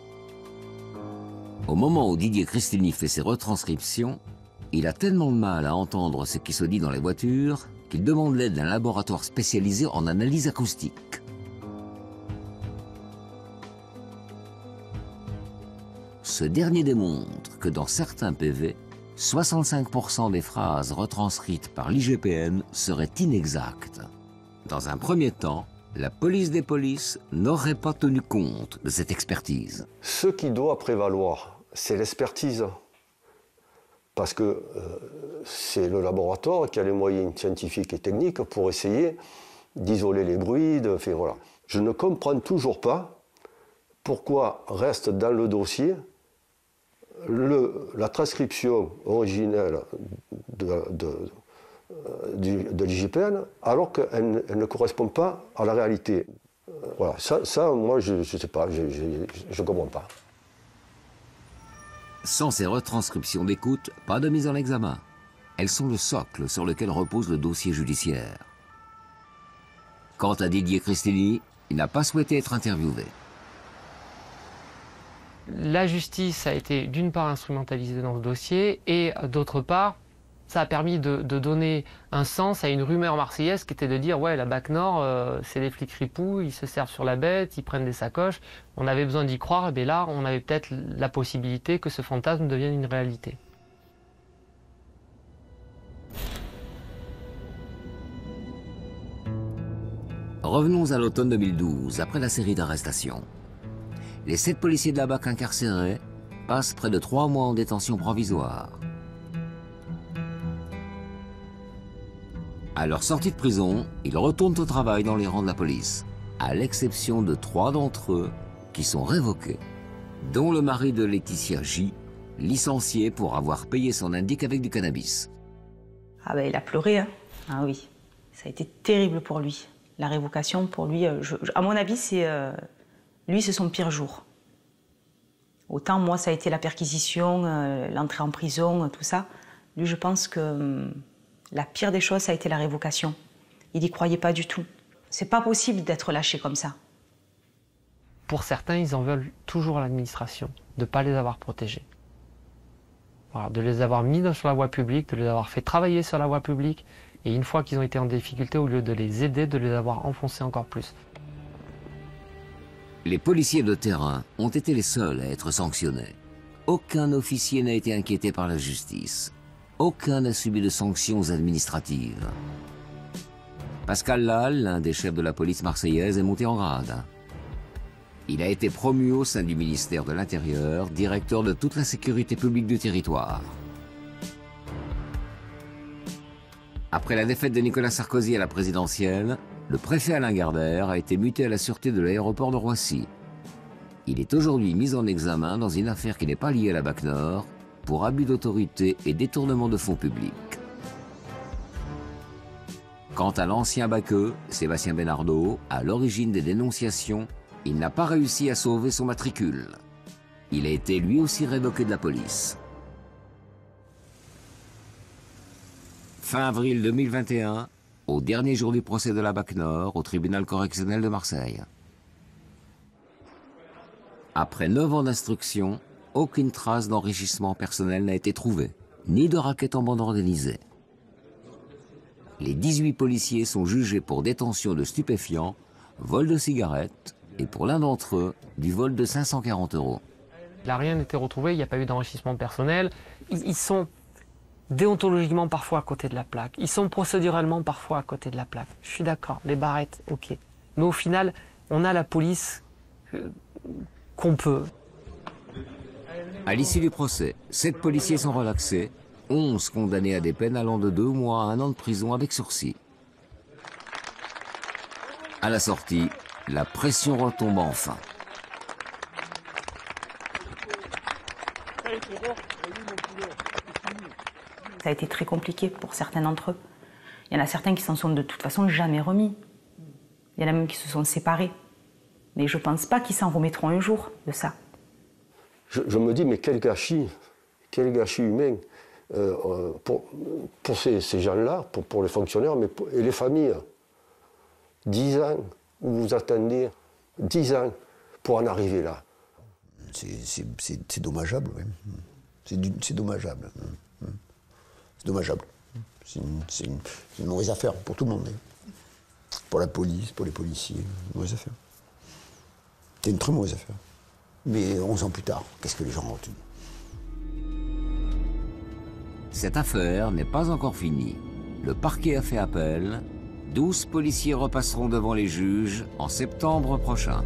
Au moment où Didier Christini fait ses retranscriptions, il a tellement de mal à entendre ce qui se dit dans les voitures qu'il demande l'aide d'un laboratoire spécialisé en analyse acoustique. ce dernier démontre que dans certains P V, soixante-cinq pour cent des phrases retranscrites par l'I G P N seraient inexactes. Dans un premier temps, la police des polices n'aurait pas tenu compte de cette expertise. Ce qui doit prévaloir, c'est l'expertise. Parce que euh, c'est le laboratoire qui a les moyens scientifiques et techniques pour essayer d'isoler les bruits. De, enfin, voilà. Je ne comprends toujours pas pourquoi reste dans le dossier le, la transcription originelle de, de, de, de l'I G P N alors qu'elle elle ne correspond pas à la réalité. Voilà, ça, ça moi, je ne sais pas, je ne comprends pas. Sans ces retranscriptions d'écoute, pas de mise en examen. Elles sont le socle sur lequel repose le dossier judiciaire. Quant à Didier Cristini, il n'a pas souhaité être interviewé. La justice a été d'une part instrumentalisée dans ce dossier et d'autre part, ça a permis de, de donner un sens à une rumeur marseillaise qui était de dire ouais, la BAC Nord, euh, c'est des flics ripoux, ils se servent sur la bête, ils prennent des sacoches. On avait besoin d'y croire, et bien là, on avait peut-être la possibilité que ce fantasme devienne une réalité. Revenons à l'automne deux mille douze, après la série d'arrestations. Les sept policiers de la BAC incarcérés passent près de trois mois en détention provisoire. À leur sortie de prison, ils retournent au travail dans les rangs de la police, à l'exception de trois d'entre eux qui sont révoqués, dont le mari de Laetitia J, licencié pour avoir payé son indique avec du cannabis. Ah ben il a pleuré, hein. Ah oui, ça a été terrible pour lui. La révocation, pour lui, je, je, à mon avis, c'est euh, lui, c'est son pire jour. Autant moi, ça a été la perquisition, euh, l'entrée en prison, tout ça. Lui, je pense que euh, la pire des choses, ça a été la révocation. Il n'y croyait pas du tout. C'est pas possible d'être lâché comme ça. Pour certains, ils en veulent toujours à l'administration, de ne pas les avoir protégés. Voilà, de les avoir mis sur la voie publique, de les avoir fait travailler sur la voie publique, et une fois qu'ils ont été en difficulté, au lieu de les aider, de les avoir enfoncés encore plus. Les policiers de terrain ont été les seuls à être sanctionnés. Aucun officier n'a été inquiété par la justice. Aucun n'a subi de sanctions administratives. Pascal Lal, l'un des chefs de la police marseillaise, est monté en grade. Il a été promu au sein du ministère de l'Intérieur, directeur de toute la sécurité publique du territoire. Après la défaite de Nicolas Sarkozy à la présidentielle, le préfet Alain Gardère a été muté à la sûreté de l'aéroport de Roissy. Il est aujourd'hui mis en examen dans une affaire qui n'est pas liée à la BAC Nord pour abus d'autorité et détournement de fonds publics. Quant à l'ancien baqueux, Sébastien Benardo, à l'origine des dénonciations, il n'a pas réussi à sauver son matricule. Il a été lui aussi révoqué de la police. Fin avril deux mille vingt et un, au dernier jour du procès de la BAC Nord, au tribunal correctionnel de Marseille. Après neuf ans d'instruction, aucune trace d'enrichissement personnel n'a été trouvée, ni de racket en bande organisée. Les dix-huit policiers sont jugés pour détention de stupéfiants, vol de cigarettes et pour l'un d'entre eux, du vol de cinq cent quarante euros. Là, rien n'était retrouvé, il n'y a pas eu d'enrichissement personnel. Ils, ils sont déontologiquement parfois à côté de la plaque. Ils sont procéduralement parfois à côté de la plaque. Je suis d'accord, les barrettes, ok. Mais au final, on a la police euh, qu'on peut. À l'issue du procès, sept policiers sont relaxés, onze condamnés à des peines allant de deux mois à un an de prison avec sursis. À la sortie, la pression retombe enfin. Ça a été très compliqué pour certains d'entre eux. Il y en a certains qui s'en sont de toute façon jamais remis. Il y en a même qui se sont séparés. Mais je ne pense pas qu'ils s'en remettront un jour de ça. Je, je me dis, mais quel gâchis, quel gâchis humain euh, pour, pour ces, ces gens-là, pour, pour les fonctionnaires mais pour, et les familles. Dix ans où vous attendez, dix ans pour en arriver là. C'est dommageable, oui. C'est dommageable. C'est dommageable. C'est une, une, une mauvaise affaire pour tout le monde. Pour la police, pour les policiers, une mauvaise affaire. C'est une très mauvaise affaire. Mais onze ans plus tard, qu'est-ce que les gens ont retenu? Cette affaire n'est pas encore finie. Le parquet a fait appel. douze policiers repasseront devant les juges en septembre prochain.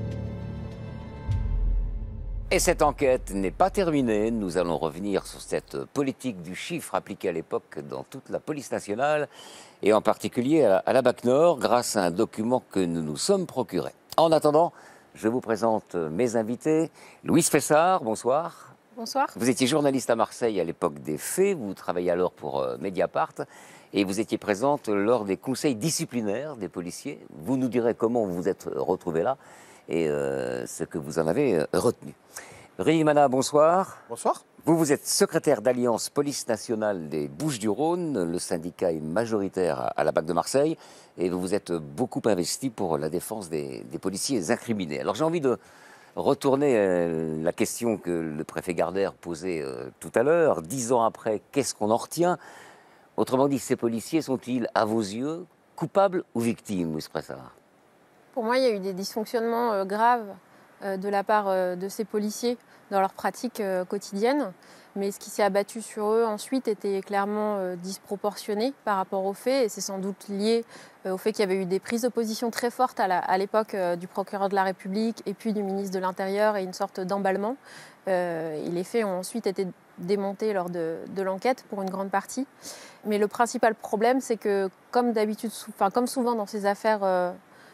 Et cette enquête n'est pas terminée. Nous allons revenir sur cette politique du chiffre appliquée à l'époque dans toute la police nationale et en particulier à la, à la BAC Nord grâce à un document que nous nous sommes procurés. En attendant, je vous présente mes invités. Louise Fessard, bonsoir. Bonsoir. Vous étiez journaliste à Marseille à l'époque des faits. Vous travaillez alors pour euh, Mediapart et vous étiez présente lors des conseils disciplinaires des policiers. Vous nous direz comment vous vous êtes retrouvée là et euh, ce que vous en avez euh, retenu. Rémi Mana, bonsoir. Bonsoir. Vous, vous êtes secrétaire d'Alliance Police Nationale des Bouches-du-Rhône. Le syndicat est majoritaire à la BAC de Marseille et vous vous êtes beaucoup investi pour la défense des, des policiers incriminés. Alors j'ai envie de retourner euh, la question que le préfet Gardère posait euh, tout à l'heure. Dix ans après, qu'est-ce qu'on en retient? Autrement dit, ces policiers sont-ils, à vos yeux, coupables ou victimes, Louise Fessard? Pour moi, il y a eu des dysfonctionnements euh, graves euh, de la part euh, de ces policiers dans leur pratique euh, quotidienne. Mais ce qui s'est abattu sur eux ensuite était clairement euh, disproportionné par rapport aux faits. Et c'est sans doute lié euh, au fait qu'il y avait eu des prises de position très fortes à l'époque euh, du procureur de la République et puis du ministre de l'Intérieur et une sorte d'emballement. Euh, et les faits ont ensuite été démontés lors de, de l'enquête pour une grande partie. Mais le principal problème, c'est que comme d'habitude, enfin comme souvent dans ces affaires euh,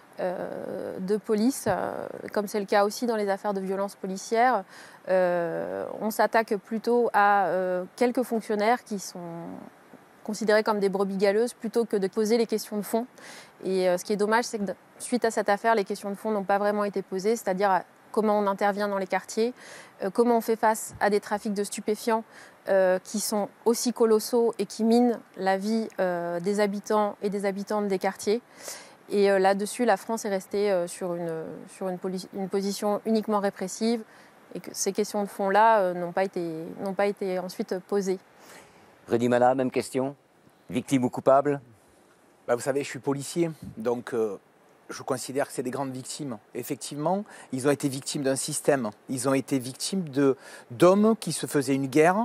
euh, de police, euh, comme c'est le cas aussi dans les affaires de violences policières, euh, on s'attaque plutôt à euh, quelques fonctionnaires qui sont considérés comme des brebis galeuses plutôt que de poser les questions de fond. Et euh, ce qui est dommage, c'est que suite à cette affaire, les questions de fond n'ont pas vraiment été posées, c'est-à-dire comment on intervient dans les quartiers, euh, comment on fait face à des trafics de stupéfiants euh, qui sont aussi colossaux et qui minent la vie euh, des habitants et des habitantes des quartiers. Et euh, là-dessus, la France est restée euh, sur, une, sur une, une position uniquement répressive et que ces questions de fond-là euh, n'ont pas été, n'ont pas été ensuite posées. Rémi Mana, même question. Victime ou coupable? Bah, vous savez, je suis policier, donc euh, je considère que c'est des grandes victimes. Effectivement, ils ont été victimes d'un système. Ils ont été victimes de, d'hommes qui se faisaient une guerre.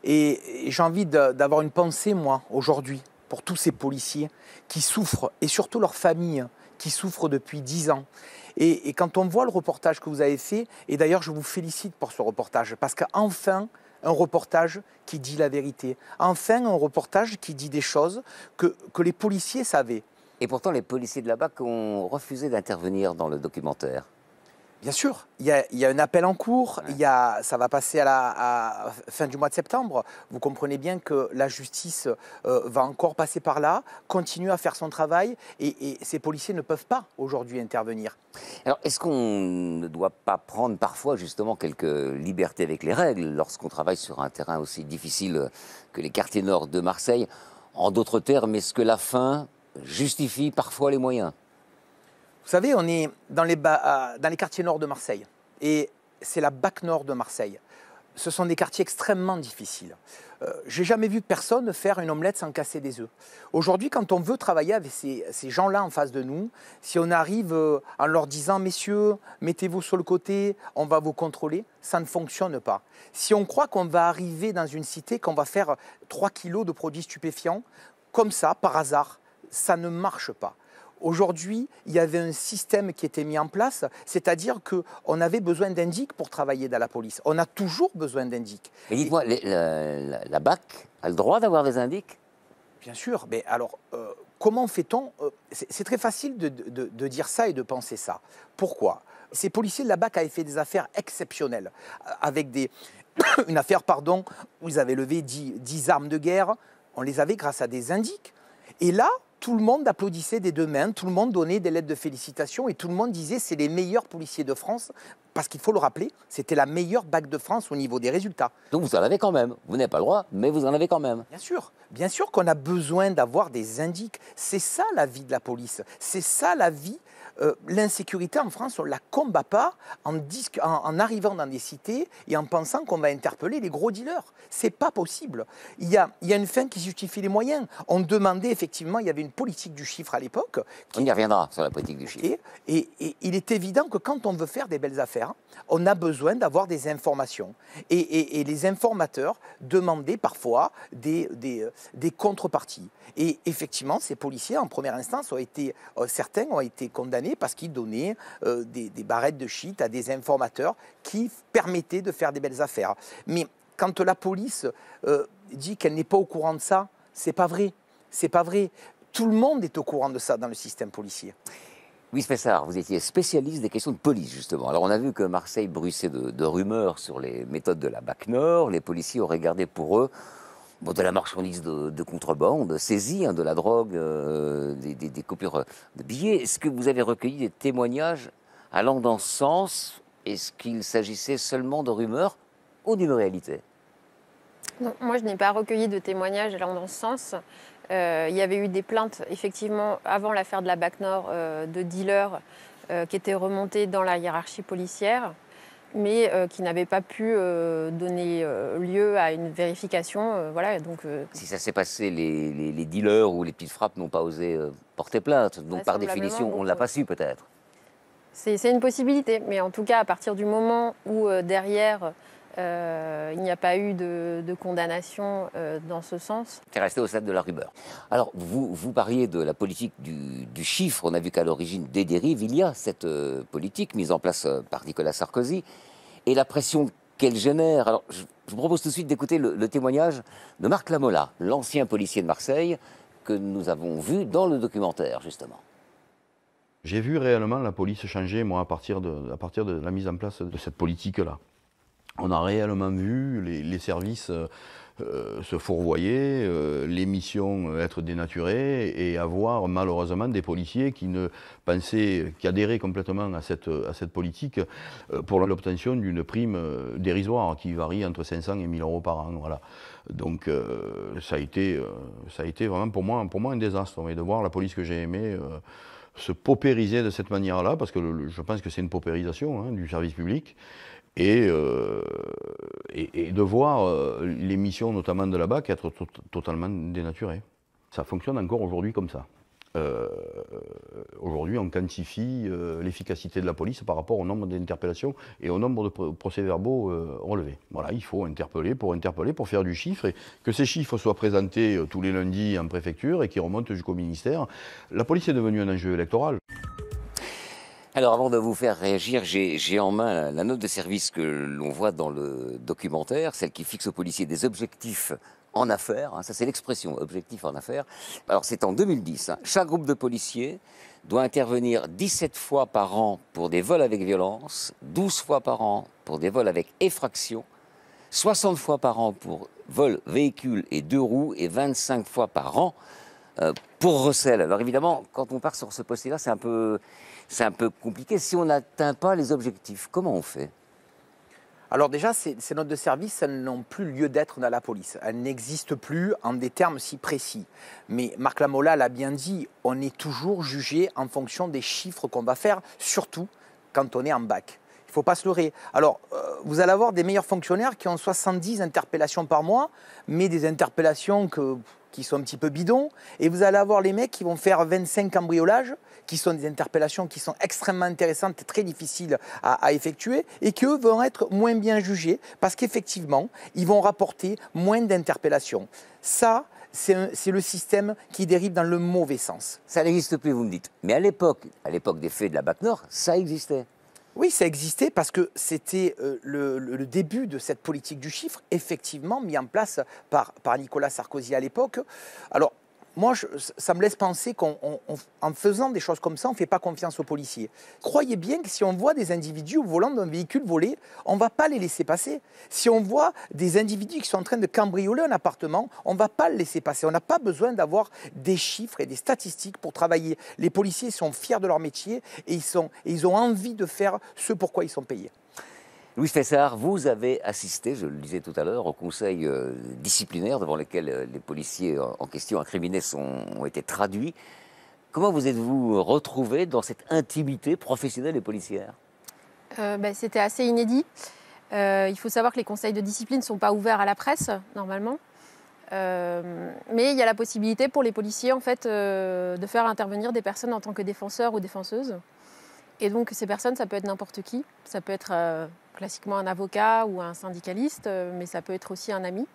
Et, et j'ai envie de, d'avoir une pensée, moi, aujourd'hui, pour tous ces policiers qui souffrent, et surtout leurs familles, qui souffrent depuis dix ans. Et, et quand on voit le reportage que vous avez fait, et d'ailleurs je vous félicite pour ce reportage, parce qu'enfin, un reportage qui dit la vérité. Enfin, un reportage qui dit des choses que, que les policiers savaient. Et pourtant, les policiers de la BAC ont refusé d'intervenir dans le documentaire. Bien sûr, il y a, il y a un appel en cours, ouais. il y a, ça va passer à la à fin du mois de septembre. Vous comprenez bien que la justice euh, va encore passer par là, continue à faire son travail, et, et ces policiers ne peuvent pas aujourd'hui intervenir. Alors, est-ce qu'on ne doit pas prendre parfois justement quelques libertés avec les règles lorsqu'on travaille sur un terrain aussi difficile que les quartiers nord de Marseille? En d'autres termes, est-ce que la fin justifie parfois les moyens? Vous savez, on est dans les, ba- dans les quartiers nord de Marseille, et c'est la BAC Nord de Marseille. Ce sont des quartiers extrêmement difficiles. Euh, j'ai jamais vu personne faire une omelette sans casser des œufs. Aujourd'hui, quand on veut travailler avec ces, ces gens-là en face de nous, si on arrive euh, en leur disant « Messieurs, mettez-vous sur le côté, on va vous contrôler », ça ne fonctionne pas. Si on croit qu'on va arriver dans une cité, qu'on va faire trois kilos de produits stupéfiants, comme ça, par hasard, ça ne marche pas. Aujourd'hui, il y avait un système qui était mis en place, c'est-à-dire qu'on avait besoin d'indics pour travailler dans la police. On a toujours besoin d'indics. Mais dites-moi, Et... la, la, la BAC a le droit d'avoir des indics? Bien sûr, mais alors, euh, comment fait-on euh, c'est, c'est très facile de, de, de dire ça et de penser ça. Pourquoi? Ces policiers de la BAC avaient fait des affaires exceptionnelles, avec des, une affaire pardon, où ils avaient levé dix, dix armes de guerre, on les avait grâce à des indics. Et là, tout le monde applaudissait des deux mains, tout le monde donnait des lettres de félicitations et tout le monde disait c'est les meilleurs policiers de France, parce qu'il faut le rappeler, c'était la meilleure BAC de France au niveau des résultats. Donc vous en avez quand même, vous n'avez pas le droit, mais vous en avez quand même. Bien sûr, bien sûr qu'on a besoin d'avoir des indics, c'est ça la vie de la police, c'est ça la vie euh, l'insécurité en France, on ne la combat pas en, en, en arrivant dans des cités et en pensant qu'on va interpeller les gros dealers. Ce n'est pas possible. Il y, a, il y a une fin qui justifie les moyens. On demandait effectivement, il y avait une politique du chiffre à l'époque. On y reviendra sur la politique du chiffre. Et, et, et il est évident que quand on veut faire des belles affaires, on a besoin d'avoir des informations. Et, et, et les informateurs demandaient parfois des, des, des contreparties. Et effectivement, ces policiers, en première instance, ont été, euh, certains ont été condamnés parce qu'ils donnaient euh, des, des barrettes de shit à des informateurs qui permettaient de faire des belles affaires. Mais quand la police euh, dit qu'elle n'est pas au courant de ça, c'est pas vrai. C'est pas vrai. Tout le monde est au courant de ça dans le système policier. Louis Fessard, vous étiez spécialiste des questions de police, justement. Alors, on a vu que Marseille bruissait de, de rumeurs sur les méthodes de la BAC Nord. Les policiers auraient gardé pour eux bon, de la marchandise de, de contrebande, saisie, hein, de la drogue, euh, des, des, des coupures de billets. Est-ce que vous avez recueilli des témoignages allant dans ce sens? Est-ce qu'il s'agissait seulement de rumeurs ou d'une réalité? Non, moi, je n'ai pas recueilli de témoignages allant dans ce sens. Euh, il y avait eu des plaintes, effectivement, avant l'affaire de la BAC Nord, euh, de dealers euh, qui étaient remontés dans la hiérarchie policière, mais euh, qui n'avaient pas pu euh, donner euh, lieu à une vérification. Euh, voilà, donc, euh... Si ça s'est passé, les, les, les dealers ou les petites frappes n'ont pas osé euh, porter plainte. Donc, par définition, on ne l'a pas su, peut-être. C'est une possibilité. Mais en tout cas, à partir du moment où, euh, derrière... Euh, il n'y a pas eu de, de condamnation euh, dans ce sens. C'est resté au stade de la rumeur. Alors, vous, vous parliez de la politique du, du chiffre. On a vu qu'à l'origine des dérives, il y a cette euh, politique mise en place euh, par Nicolas Sarkozy et la pression qu'elle génère. Alors, je, je vous propose tout de suite d'écouter le, le témoignage de Marc Lamola, l'ancien policier de Marseille, que nous avons vu dans le documentaire, justement. J'ai vu réellement la police changer, moi, à partir de, à partir de la mise en place de cette politique-là. On a réellement vu les, les services euh, se fourvoyer, euh, les missions être dénaturées et avoir malheureusement des policiers qui ne pensaient, qui adhéraient complètement à cette, à cette politique euh, pour l'obtention d'une prime dérisoire qui varie entre cinq cents et mille euros par an. Voilà. Donc euh, ça, a été, euh, ça a été vraiment pour moi, pour moi un désastre. Mais de voir la police que j'ai aimée euh, se paupériser de cette manière-là, parce que le, je pense que c'est une paupérisation hein, du service public. Et, euh, et, et de voir euh, les missions, notamment de la BAC, être to totalement dénaturées. Ça fonctionne encore aujourd'hui comme ça. Euh, aujourd'hui, on quantifie euh, l'efficacité de la police par rapport au nombre d'interpellations et au nombre de pro procès-verbaux euh, relevés. Voilà, il faut interpeller pour interpeller, pour faire du chiffre, et que ces chiffres soient présentés euh, tous les lundis en préfecture et qui remontent jusqu'au ministère. La police est devenue un enjeu électoral. Alors, avant de vous faire réagir, j'ai en main la note de service que l'on voit dans le documentaire, celle qui fixe aux policiers des objectifs en affaires. Hein, ça, c'est l'expression, objectif en affaires. Alors, c'est en deux mille dix. Hein, chaque groupe de policiers doit intervenir dix-sept fois par an pour des vols avec violence, douze fois par an pour des vols avec effraction, soixante fois par an pour vol véhicule et deux roues et vingt-cinq fois par an euh, pour recel. Alors, évidemment, quand on part sur ce poste-là, c'est un peu... C'est un peu compliqué. Si on n'atteint pas les objectifs, comment on fait? Alors déjà, ces, ces notes de service, elles n'ont plus lieu d'être dans la police. Elles n'existent plus en des termes si précis. Mais Marc Lamola l'a bien dit, on est toujours jugé en fonction des chiffres qu'on va faire, surtout quand on est en bac. Il ne faut pas se leurrer. Alors, euh, vous allez avoir des meilleurs fonctionnaires qui ont soixante-dix interpellations par mois, mais des interpellations que, qui sont un petit peu bidons. Et vous allez avoir les mecs qui vont faire vingt-cinq cambriolages, qui sont des interpellations qui sont extrêmement intéressantes et très difficiles à, à effectuer, et qui, eux, vont être moins bien jugés, parce qu'effectivement, ils vont rapporter moins d'interpellations. Ça, c'est le système qui dérive dans le mauvais sens. Ça n'existe plus, vous me dites. Mais à l'époque, à l'époque des faits de la BAC Nord, ça existait. Oui, ça existait parce que c'était euh, le, le début de cette politique du chiffre, effectivement mis en place par, par Nicolas Sarkozy à l'époque. Alors, moi, je, ça me laisse penser qu'en faisant des choses comme ça, on ne fait pas confiance aux policiers. Croyez bien que si on voit des individus au volant d'un véhicule volé, on ne va pas les laisser passer. Si on voit des individus qui sont en train de cambrioler un appartement, on ne va pas le laisser passer. On n'a pas besoin d'avoir des chiffres et des statistiques pour travailler. Les policiers sont fiers de leur métier et ils, sont, et ils ont envie de faire ce pourquoi ils sont payés. Louis Fessard, vous avez assisté, je le disais tout à l'heure, au conseil euh, disciplinaire devant lequel euh, les policiers en, en question incriminés sont, ont été traduits. Comment vous êtes-vous retrouvé dans cette intimité professionnelle et policière? euh, bah, C'était assez inédit. Euh, il faut savoir que les conseils de discipline ne sont pas ouverts à la presse, normalement. Euh, mais il y a la possibilité pour les policiers en fait, euh, de faire intervenir des personnes en tant que défenseurs ou défenseuses. Et donc ces personnes, ça peut être n'importe qui. Ça peut être euh, classiquement un avocat ou un syndicaliste, euh, mais ça peut être aussi un ami.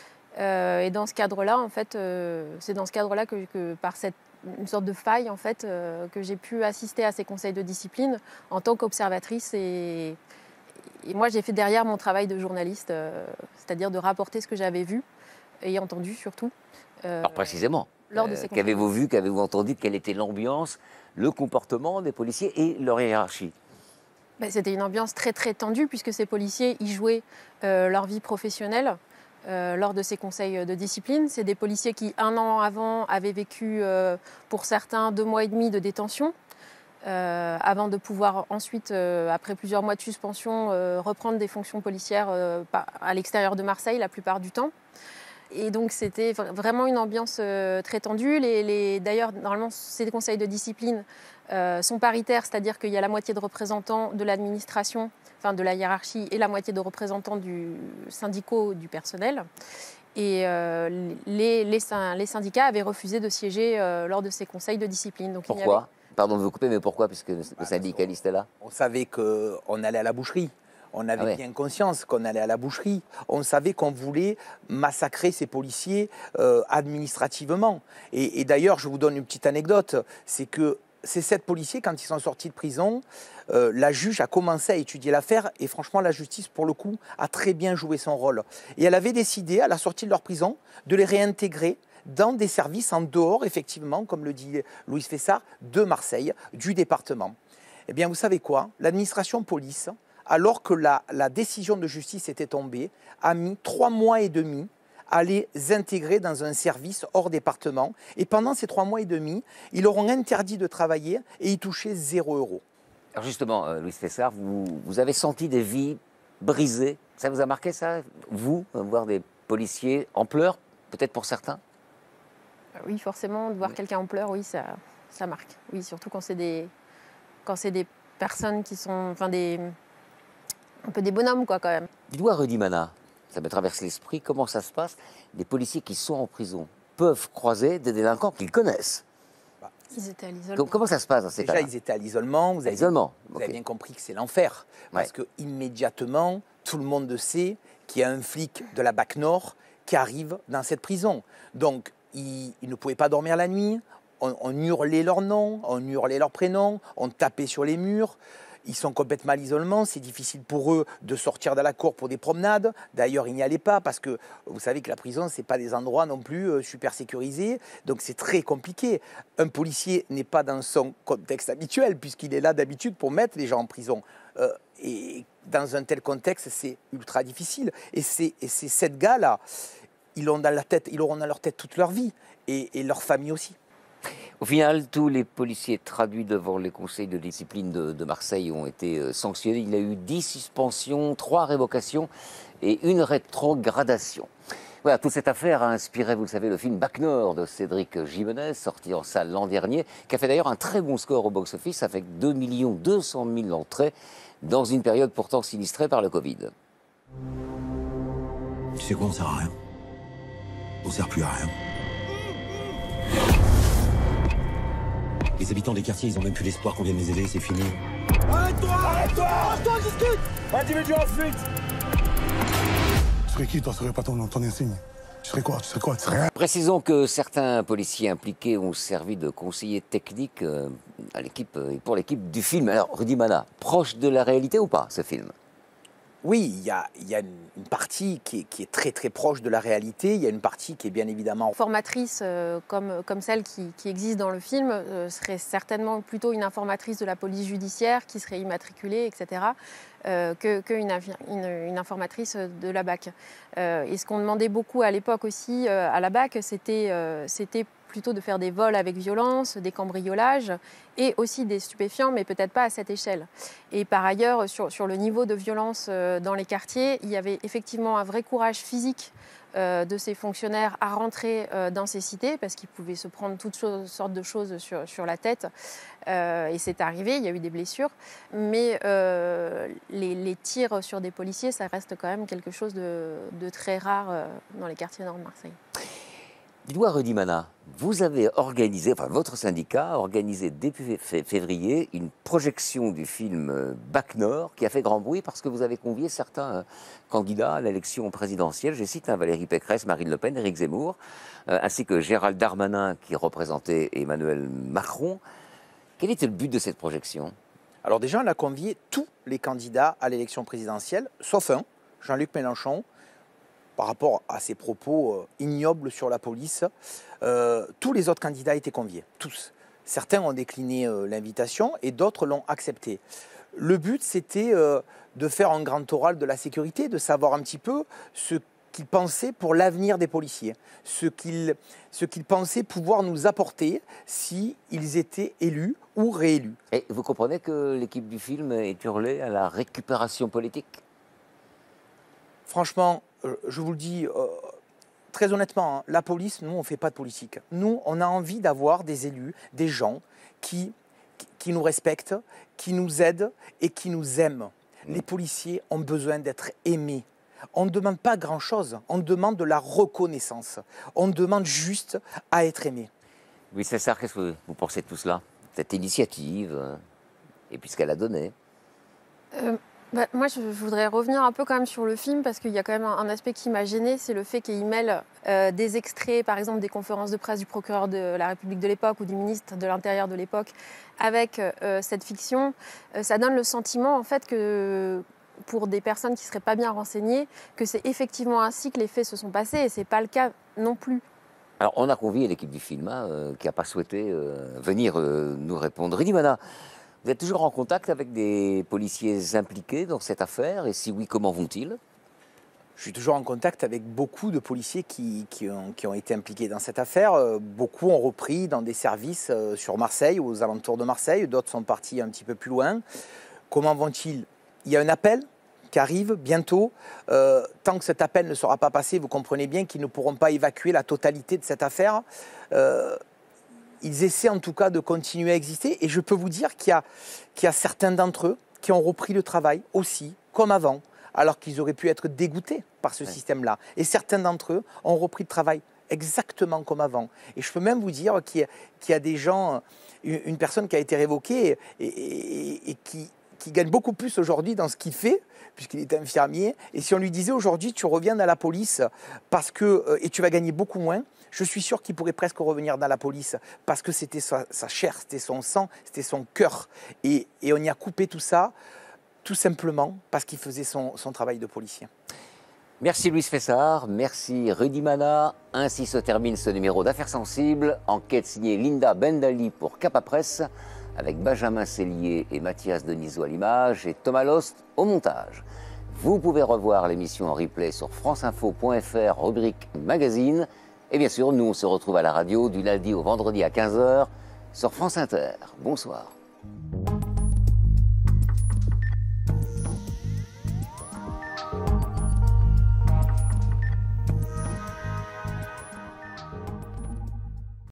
Euh, et dans ce cadre-là, en fait, euh, c'est dans ce cadre-là que, que par cette une sorte de faille, en fait, euh, que j'ai pu assister à ces conseils de discipline en tant qu'observatrice. Et, et moi, j'ai fait derrière mon travail de journaliste, euh, c'est-à-dire de rapporter ce que j'avais vu et entendu surtout. Euh, Alors précisément, lors de ces euh, qu'avez-vous vu, qu'avez-vous entendu, quelle était l'ambiance, le comportement des policiers et leur hiérarchie? Ben, c'était une ambiance très très tendue puisque ces policiers y jouaient euh, leur vie professionnelle. Euh, lors de ces conseils de discipline. C'est des policiers qui, un an avant, avaient vécu, euh, pour certains, deux mois et demi de détention, euh, avant de pouvoir ensuite, euh, après plusieurs mois de suspension, euh, reprendre des fonctions policières euh, à l'extérieur de Marseille la plupart du temps. Et donc c'était vraiment une ambiance euh, très tendue. Les, les, d'ailleurs, normalement, ces conseils de discipline euh, sont paritaires, c'est-à-dire qu'il y a la moitié de représentants de l'administration, enfin de la hiérarchie, et la moitié de représentants du syndicaux du personnel. Et euh, les, les, les syndicats avaient refusé de siéger euh, lors de ces conseils de discipline. Donc, pourquoi? Avait... Pardon de vous couper, mais pourquoi? Puisque le bah, syndicaliste est là. On savait qu'on allait à la boucherie. On avait ah ouais. bien conscience qu'on allait à la boucherie. On savait qu'on voulait massacrer ces policiers euh, administrativement. Et, et d'ailleurs, je vous donne une petite anecdote, c'est que ces sept policiers, quand ils sont sortis de prison, euh, la juge a commencé à étudier l'affaire et franchement, la justice, pour le coup, a très bien joué son rôle. Et elle avait décidé, à la sortie de leur prison, de les réintégrer dans des services en dehors, effectivement, comme le dit Louise Fessard, de Marseille, du département. Eh bien, vous savez quoi? L'administration police, alors que la, la décision de justice était tombée, a mis trois mois et demi à les intégrer dans un service hors département. Et pendant ces trois mois et demi, ils leur ont interdit de travailler et y toucher zéro euro. Alors justement, euh, Louise Fessard, vous, vous avez senti des vies brisées. Ça vous a marqué, ça? Vous, voir des policiers en pleurs, peut-être pour certains? Oui, forcément, de voir oui. quelqu'un en pleurs, oui, ça, ça marque. Oui, surtout quand c'est des, quand c'est des personnes qui sont... Enfin, des... un peu des bonhommes, quoi, quand même. Dis-moi, Rudy Mana, ça me traverse l'esprit, comment ça se passe? Des policiers qui sont en prison peuvent croiser des délinquants qu'ils connaissent. Ils étaient à l'isolement. Comment ça se passe dans ces cas-là? Déjà, ils étaient à l'isolement. Vous, avez, l'isolement. vous okay. avez bien compris que c'est l'enfer. Parce ouais. qu'immédiatement, tout le monde sait qu'il y a un flic de la B A C Nord qui arrive dans cette prison. Donc, ils, ils ne pouvaient pas dormir la nuit. On, on hurlait leurs noms, on hurlait leurs prénoms, on tapait sur les murs. Ils sont complètement à l'isolement, c'est difficile pour eux de sortir de la cour pour des promenades. D'ailleurs, ils n'y allaient pas parce que vous savez que la prison, ce n'est pas des endroits non plus euh, super sécurisés. Donc c'est très compliqué. Un policier n'est pas dans son contexte habituel puisqu'il est là d'habitude pour mettre les gens en prison. Euh, et dans un tel contexte, c'est ultra difficile. Et, c'est, et ces sept gars-là, ils, ont dans la tête, ils auront dans leur tête toute leur vie et, et leur famille aussi. Au final, tous les policiers traduits devant les conseils de discipline de, de Marseille ont été sanctionnés. Il y a eu dix suspensions, trois révocations et une rétrogradation. Voilà, toute cette affaire a inspiré, vous le savez, le film B A C Nord de Cédric Jimenez, sorti en salle l'an dernier, qui a fait d'ailleurs un très bon score au box-office avec deux millions deux cent mille entrées dans une période pourtant sinistrée par le Covid. Tu sais quoi, on ne sert à rien. On ne sert plus à rien. Les habitants des quartiers, ils ont même plus l'espoir qu'on vienne les aider, c'est fini. Arrête-toi! Arrête-toi! Arrête-toi, discute! Individu en fuite! Tu serais qui, toi? Tu serais pas ton, ton insigne? Tu serais quoi? Tu serais quoi? Tu serais rien? Précisons que certains policiers impliqués ont servi de conseillers techniques euh, à l'équipe, euh, pour l'équipe du film. Alors, Rudy Mana, proche de la réalité ou pas, ce film? Oui, il y a, y a une partie qui est, qui est très très proche de la réalité, il y a une partie qui est bien évidemment... Informatrice euh, comme, comme celle qui, qui existe dans le film euh, serait certainement plutôt une informatrice de la police judiciaire qui serait immatriculée, et cetera, euh, que, que une, une, une informatrice de la B A C. Euh, et ce qu'on demandait beaucoup à l'époque aussi euh, à la B A C, c'était, euh, c'était plutôt de faire des vols avec violence, des cambriolages et aussi des stupéfiants, mais peut-être pas à cette échelle. Et par ailleurs, sur, sur le niveau de violence dans les quartiers, il y avait effectivement un vrai courage physique euh, de ces fonctionnaires à rentrer euh, dans ces cités parce qu'ils pouvaient se prendre toutes choses, sortes de choses sur, sur la tête. Euh, et c'est arrivé, il y a eu des blessures. Mais euh, les, les tirs sur des policiers, ça reste quand même quelque chose de, de très rare euh, dans les quartiers nord de Marseille. Dites-moi, Rudy Mana, vous avez organisé, enfin votre syndicat a organisé début février une projection du film Bac Nord qui a fait grand bruit parce que vous avez convié certains candidats à l'élection présidentielle. Je cite hein, Valérie Pécresse, Marine Le Pen, Éric Zemmour, euh, ainsi que Gérald Darmanin qui représentait Emmanuel Macron. Quel était le but de cette projection? Alors déjà, on a convié tous les candidats à l'élection présidentielle, sauf un, Jean-Luc Mélenchon, par rapport à ses propos euh, ignobles sur la police. Euh, tous les autres candidats étaient conviés, tous. Certains ont décliné euh, l'invitation et d'autres l'ont accepté. Le but, c'était euh, de faire un grand oral de la sécurité, de savoir un petit peu ce qu'ils pensaient pour l'avenir des policiers, ce qu'ils ce qu'ils pensaient pouvoir nous apporter s'ils étaient élus ou réélus. Et vous comprenez que l'équipe du film est hurlée à la récupération politique? Franchement, je vous le dis euh, très honnêtement, hein, la police, nous, on ne fait pas de politique. Nous, on a envie d'avoir des élus, des gens qui, qui, qui nous respectent, qui nous aident et qui nous aiment. Les policiers ont besoin d'être aimés. On ne demande pas grand-chose, on demande de la reconnaissance. On demande juste à être aimé. Oui, c'est ça, qu'est-ce que vous pensez de tout cela? Cette initiative, et puis ce qu'elle a donné euh... Bah, moi, je voudrais revenir un peu quand même sur le film parce qu'il y a quand même un, un aspect qui m'a gênée, c'est le fait qu'il mêle euh, des extraits, par exemple des conférences de presse du procureur de la République de l'époque ou du ministre de l'Intérieur de l'époque avec euh, cette fiction. Euh, ça donne le sentiment, en fait, que pour des personnes qui ne seraient pas bien renseignées, que c'est effectivement ainsi que les faits se sont passés et ce n'est pas le cas non plus. Alors, on a convié l'équipe du film hein, euh, qui n'a pas souhaité euh, venir euh, nous répondre. Rudy Mana, vous êtes toujours en contact avec des policiers impliqués dans cette affaire? Et si oui, comment vont-ils? Je suis toujours en contact avec beaucoup de policiers qui, qui, ont, qui ont été impliqués dans cette affaire. Beaucoup ont repris dans des services sur Marseille ou aux alentours de Marseille. D'autres sont partis un petit peu plus loin. Comment vont-ils? Il y a un appel qui arrive bientôt. Euh, tant que cet appel ne sera pas passé, vous comprenez bien qu'ils ne pourront pas évacuer la totalité de cette affaire. Euh, Ils essaient en tout cas de continuer à exister et je peux vous dire qu'il y a, qu'il y a certains d'entre eux qui ont repris le travail aussi, comme avant, alors qu'ils auraient pu être dégoûtés par ce ouais. système-là. Et certains d'entre eux ont repris le travail exactement comme avant. Et je peux même vous dire qu'il y a, qu'il y a des gens, une, une personne qui a été révoquée et, et, et qui, qui gagne beaucoup plus aujourd'hui dans ce qu'il fait, puisqu'il est infirmier. Et si on lui disait aujourd'hui, tu reviens dans la police parce que, et tu vas gagner beaucoup moins, je suis sûr qu'il pourrait presque revenir dans la police parce que c'était sa, sa chair, c'était son sang, c'était son cœur. Et, et on y a coupé tout ça, tout simplement parce qu'il faisait son, son travail de policier. Merci Louis Fessard, merci Rudy Mana. Ainsi se termine ce numéro d'Affaires sensibles. Enquête signée Linda Bendali pour Capa Presse, avec Benjamin Cellier et Mathias Denisot à l'image et Thomas Lost au montage. Vous pouvez revoir l'émission en replay sur franceinfo point F R, rubrique magazine. Et bien sûr, nous, on se retrouve à la radio du lundi au vendredi à quinze heures sur France Inter. Bonsoir.